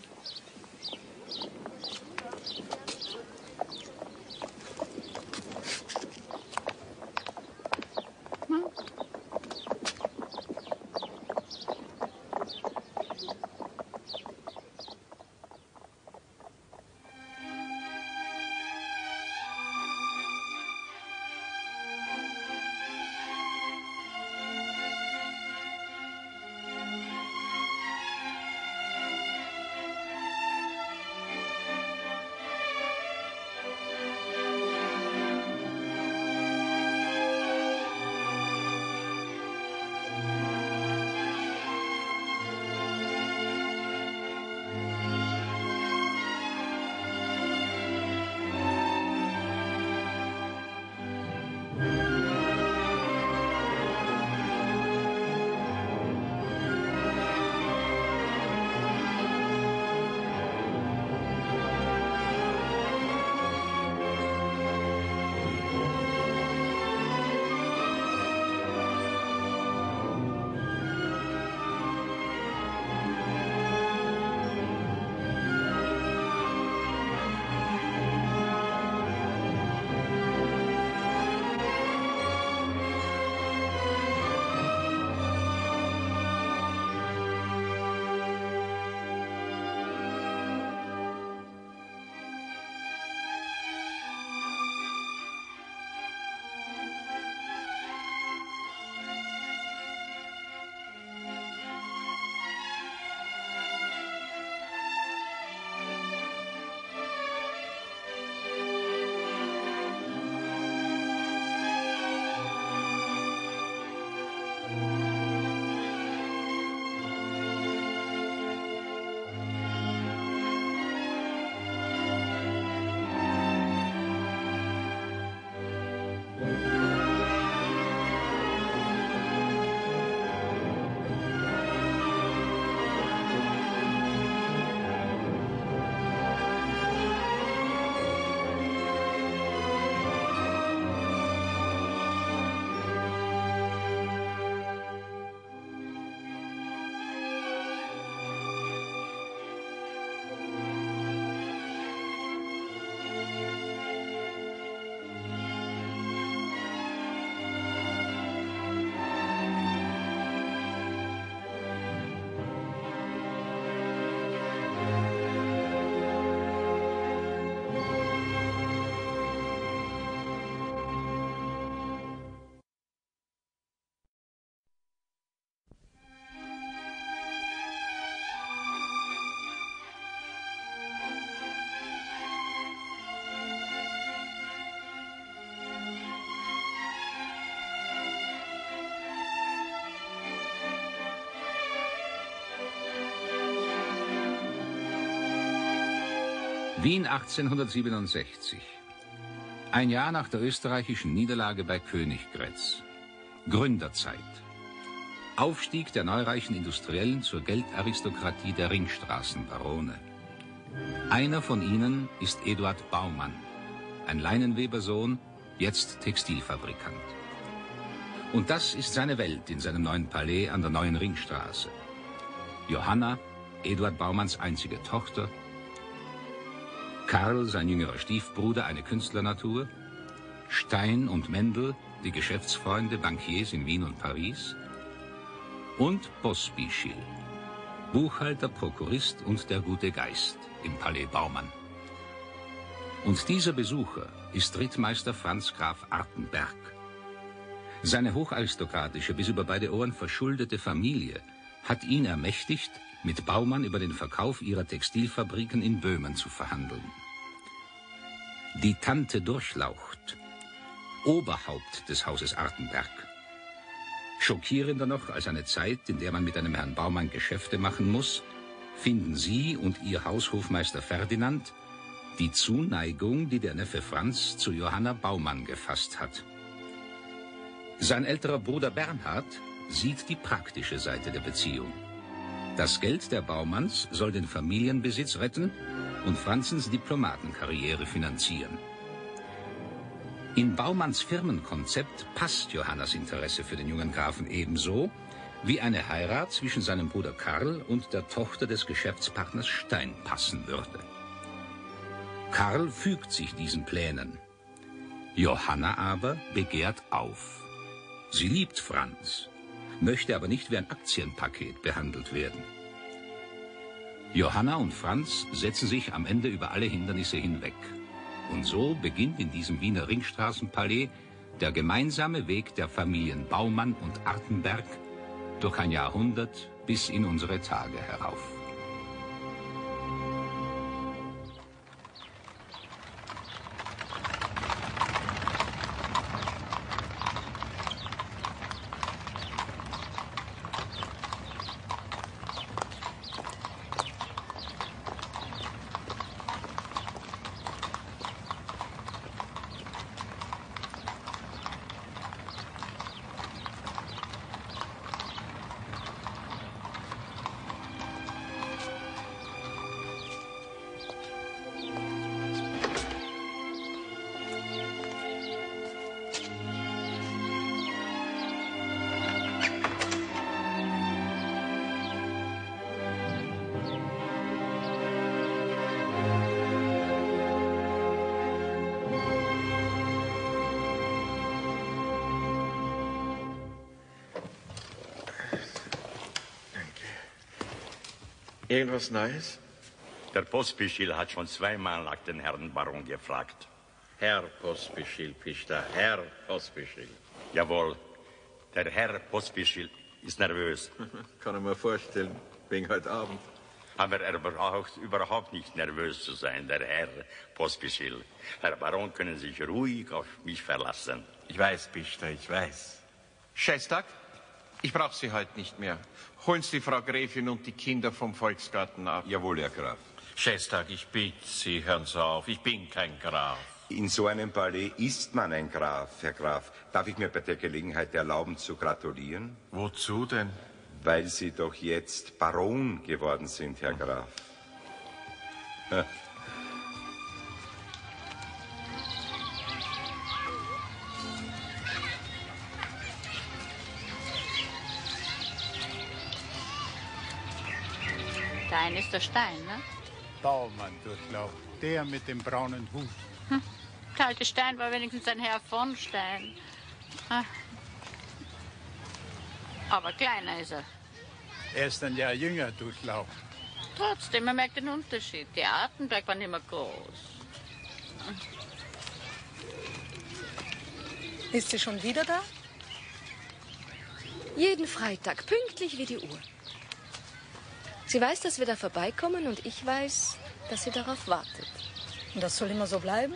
Wien 1867. Ein Jahr nach der österreichischen Niederlage bei Königgrätz. Gründerzeit. Aufstieg der neureichen Industriellen zur Geldaristokratie der Ringstraßenbarone. Einer von ihnen ist Eduard Baumann, ein Leinenwebersohn, jetzt Textilfabrikant. Und das ist seine Welt in seinem neuen Palais an der neuen Ringstraße. Johanna, Eduard Baumanns einzige Tochter, Karl, sein jüngerer Stiefbruder, eine Künstlernatur, Stein und Mendel, die Geschäftsfreunde, Bankiers in Wien und Paris, und Pospischil, Buchhalter, Prokurist und der gute Geist im Palais Baumann. Und dieser Besucher ist Rittmeister Franz Graf Artenberg. Seine hocharistokratische, bis über beide Ohren verschuldete Familie hat ihn ermächtigt, mit Baumann über den Verkauf ihrer Textilfabriken in Böhmen zu verhandeln. Die Tante Durchlaucht, Oberhaupt des Hauses Artenberg. Schockierender noch als eine Zeit, in der man mit einem Herrn Baumann Geschäfte machen muss, finden sie und ihr Haushofmeister Ferdinand die Zuneigung, die der Neffe Franz zu Johanna Baumann gefasst hat. Sein älterer Bruder Bernhard sieht die praktische Seite der Beziehung. Das Geld der Baumanns soll den Familienbesitz retten und Franzens Diplomatenkarriere finanzieren. In Baumanns Firmenkonzept passt Johannas Interesse für den jungen Grafen ebenso wie eine Heirat zwischen seinem Bruder Karl und der Tochter des Geschäftspartners Stein passen würde. Karl fügt sich diesen Plänen. Johanna aber begehrt auf. Sie liebt Franz, möchte aber nicht wie ein Aktienpaket behandelt werden. Johanna und Franz setzen sich am Ende über alle Hindernisse hinweg. Und so beginnt in diesem Wiener Ringstraßenpalais der gemeinsame Weg der Familien Baumann und Artenberg durch ein Jahrhundert bis in unsere Tage herauf.
Irgendwas Neues?
Der Pospischil hat schon zweimal nach den Herrn Baron gefragt.
Herr Pospischil, Pichter, Herr Pospischil.
Jawohl, der Herr Pospischil ist nervös.
Kann ich mir vorstellen, wegen heute Abend.
Aber er braucht überhaupt nicht nervös zu sein, der Herr Pospischil. Herr Baron, können sich ruhig auf mich verlassen.
Ich weiß, Pichter, ich weiß. Schestag, ich brauche Sie heute nicht mehr. Holen Sie die Frau Gräfin und die Kinder vom Volksgarten ab.
Jawohl, Herr Graf.
Schestag, ich bitte Sie, hören Sie auf, ich bin kein Graf.
In so einem Palais ist man ein Graf, Herr Graf. Darf ich mir bei der Gelegenheit erlauben zu gratulieren?
Wozu denn?
Weil Sie doch jetzt Baron geworden sind, Herr Graf.
Stein ist der Stein, ne?
Baumann Durchlaucht, der mit dem braunen Hut.
Der alte Stein war wenigstens ein Herr von Stein. Aber kleiner ist er.
Er ist ein Jahr jünger, Durchlaucht.
Trotzdem, man merkt den Unterschied. Die Artenberg waren immer groß.
Ist sie schon wieder da?
Jeden Freitag, pünktlich wie die Uhr. Sie weiß, dass wir da vorbeikommen und ich weiß, dass sie darauf wartet.
Und das soll immer so bleiben?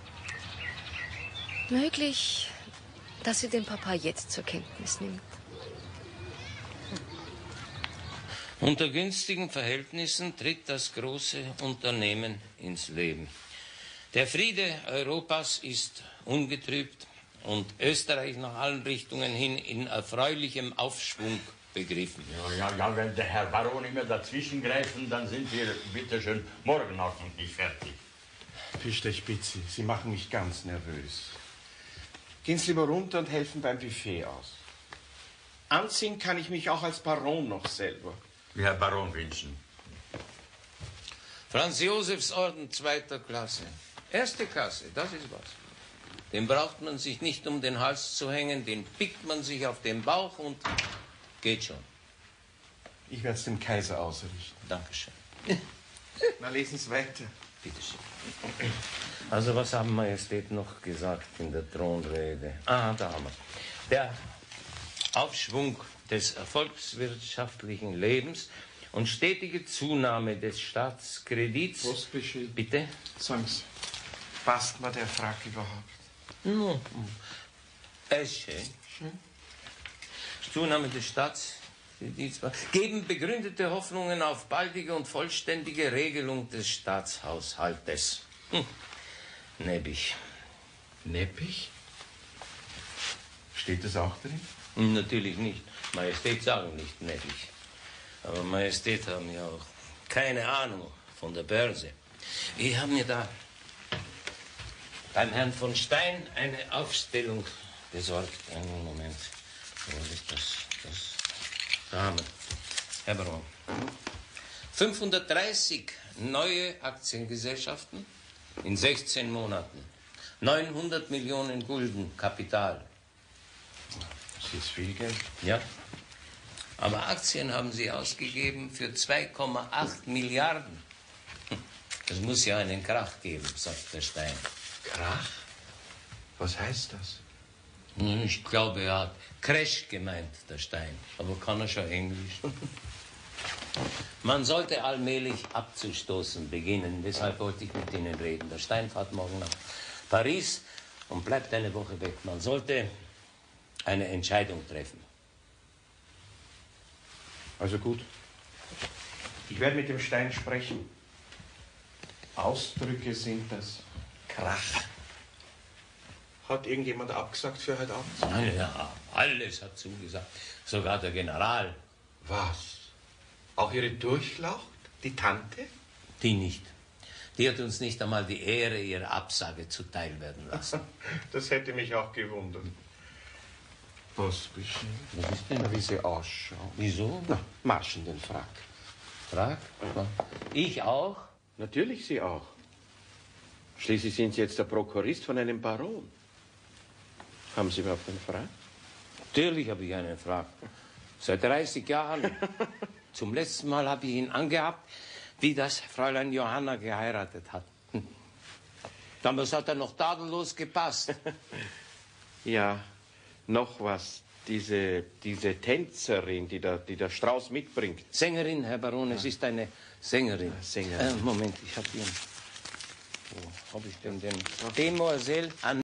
Möglich, dass sie den Papa jetzt zur Kenntnis nimmt.
Unter günstigen Verhältnissen tritt das große Unternehmen ins Leben. Der Friede Europas ist ungetrübt und Österreich nach allen Richtungen hin in erfreulichem Aufschwung begriffen.
Ja, wenn der Herr Baron immer dazwischen greifen, dann sind wir bitteschön morgen auch noch nicht fertig.
Fischer, ich bitte Sie, Sie machen mich ganz nervös. Gehen Sie lieber runter und helfen beim Buffet aus. Anziehen kann ich mich auch als Baron noch selber.
Wie Herr Baron wünschen.
Franz Josefs Orden 2. Klasse. 1. Klasse, das ist was. Den braucht man sich nicht um den Hals zu hängen, den pickt man sich auf den Bauch und geht schon.
Ich werde es dem Kaiser ausrichten.
Dankeschön.
Na, lesen Sie weiter.
Bitteschön. Also, was haben Majestät noch gesagt in der Thronrede? Ah, da haben wir. Der Aufschwung des volkswirtschaftlichen Lebens und stetige Zunahme des Staatskredits.
Postbefehl.
Bitte?
Sagen Sie, passt mir der Frack überhaupt?
No. Schön. Zunahme des Staatskredits geben begründete Hoffnungen auf baldige und vollständige Regelung des Staatshaushaltes. Neppig.
Neppig? Steht das auch drin?
Natürlich nicht. Majestät sagen nicht neppig. Aber Majestät haben ja auch keine Ahnung von der Börse. Ich habe mir da beim Herrn von Stein eine Aufstellung besorgt. Einen Moment. Wo ist das? Da haben wir. Herr Baron. 530 neue Aktiengesellschaften in 16 Monaten. 900 Millionen Gulden Kapital.
Das ist viel Geld.
Ja. Aber Aktien haben Sie ausgegeben für 2,8 Milliarden. Das muss ja einen Krach geben, sagt der Stein.
Krach? Was heißt das?
Ich glaube, er hat Crash gemeint, der Stein. Aber kann er schon Englisch? Man sollte allmählich abzustoßen beginnen. Deshalb wollte ich mit Ihnen reden. Der Stein fährt morgen nach Paris und bleibt eine Woche weg. Man sollte eine Entscheidung treffen.
Also gut. Ich werde mit dem Stein sprechen. Ausdrücke sind das. Krach. Hat irgendjemand abgesagt für heute Abend?
Ja, alles hat zugesagt. Sogar der General.
Was? Auch Ihre Durchlaucht? Die Tante?
Die nicht. Die hat uns nicht einmal die Ehre ihrer Absage zuteil werden lassen.
Das hätte mich auch gewundert. Was bestimmt?
Was ist denn?
Na, wie sie ausschauen.
Wieso?
Na, Marsch in den Frack.
Frack? Ich auch?
Natürlich Sie auch. Schließlich sind Sie jetzt der Prokurist von einem Baron. Haben Sie überhaupt einen Frack?
Natürlich habe ich einen Frack. Seit 30 Jahren. Zum letzten Mal habe ich ihn angehabt, wie das Fräulein Johanna geheiratet hat. Damals hat er noch tadellos gepasst.
Ja, noch was. Diese Tänzerin, die der Strauß mitbringt.
Sängerin, Herr Baron, es ist eine Sängerin.
Sängerin.
Moment, ich habe hier... Wo habe ich denn den? Demoiselle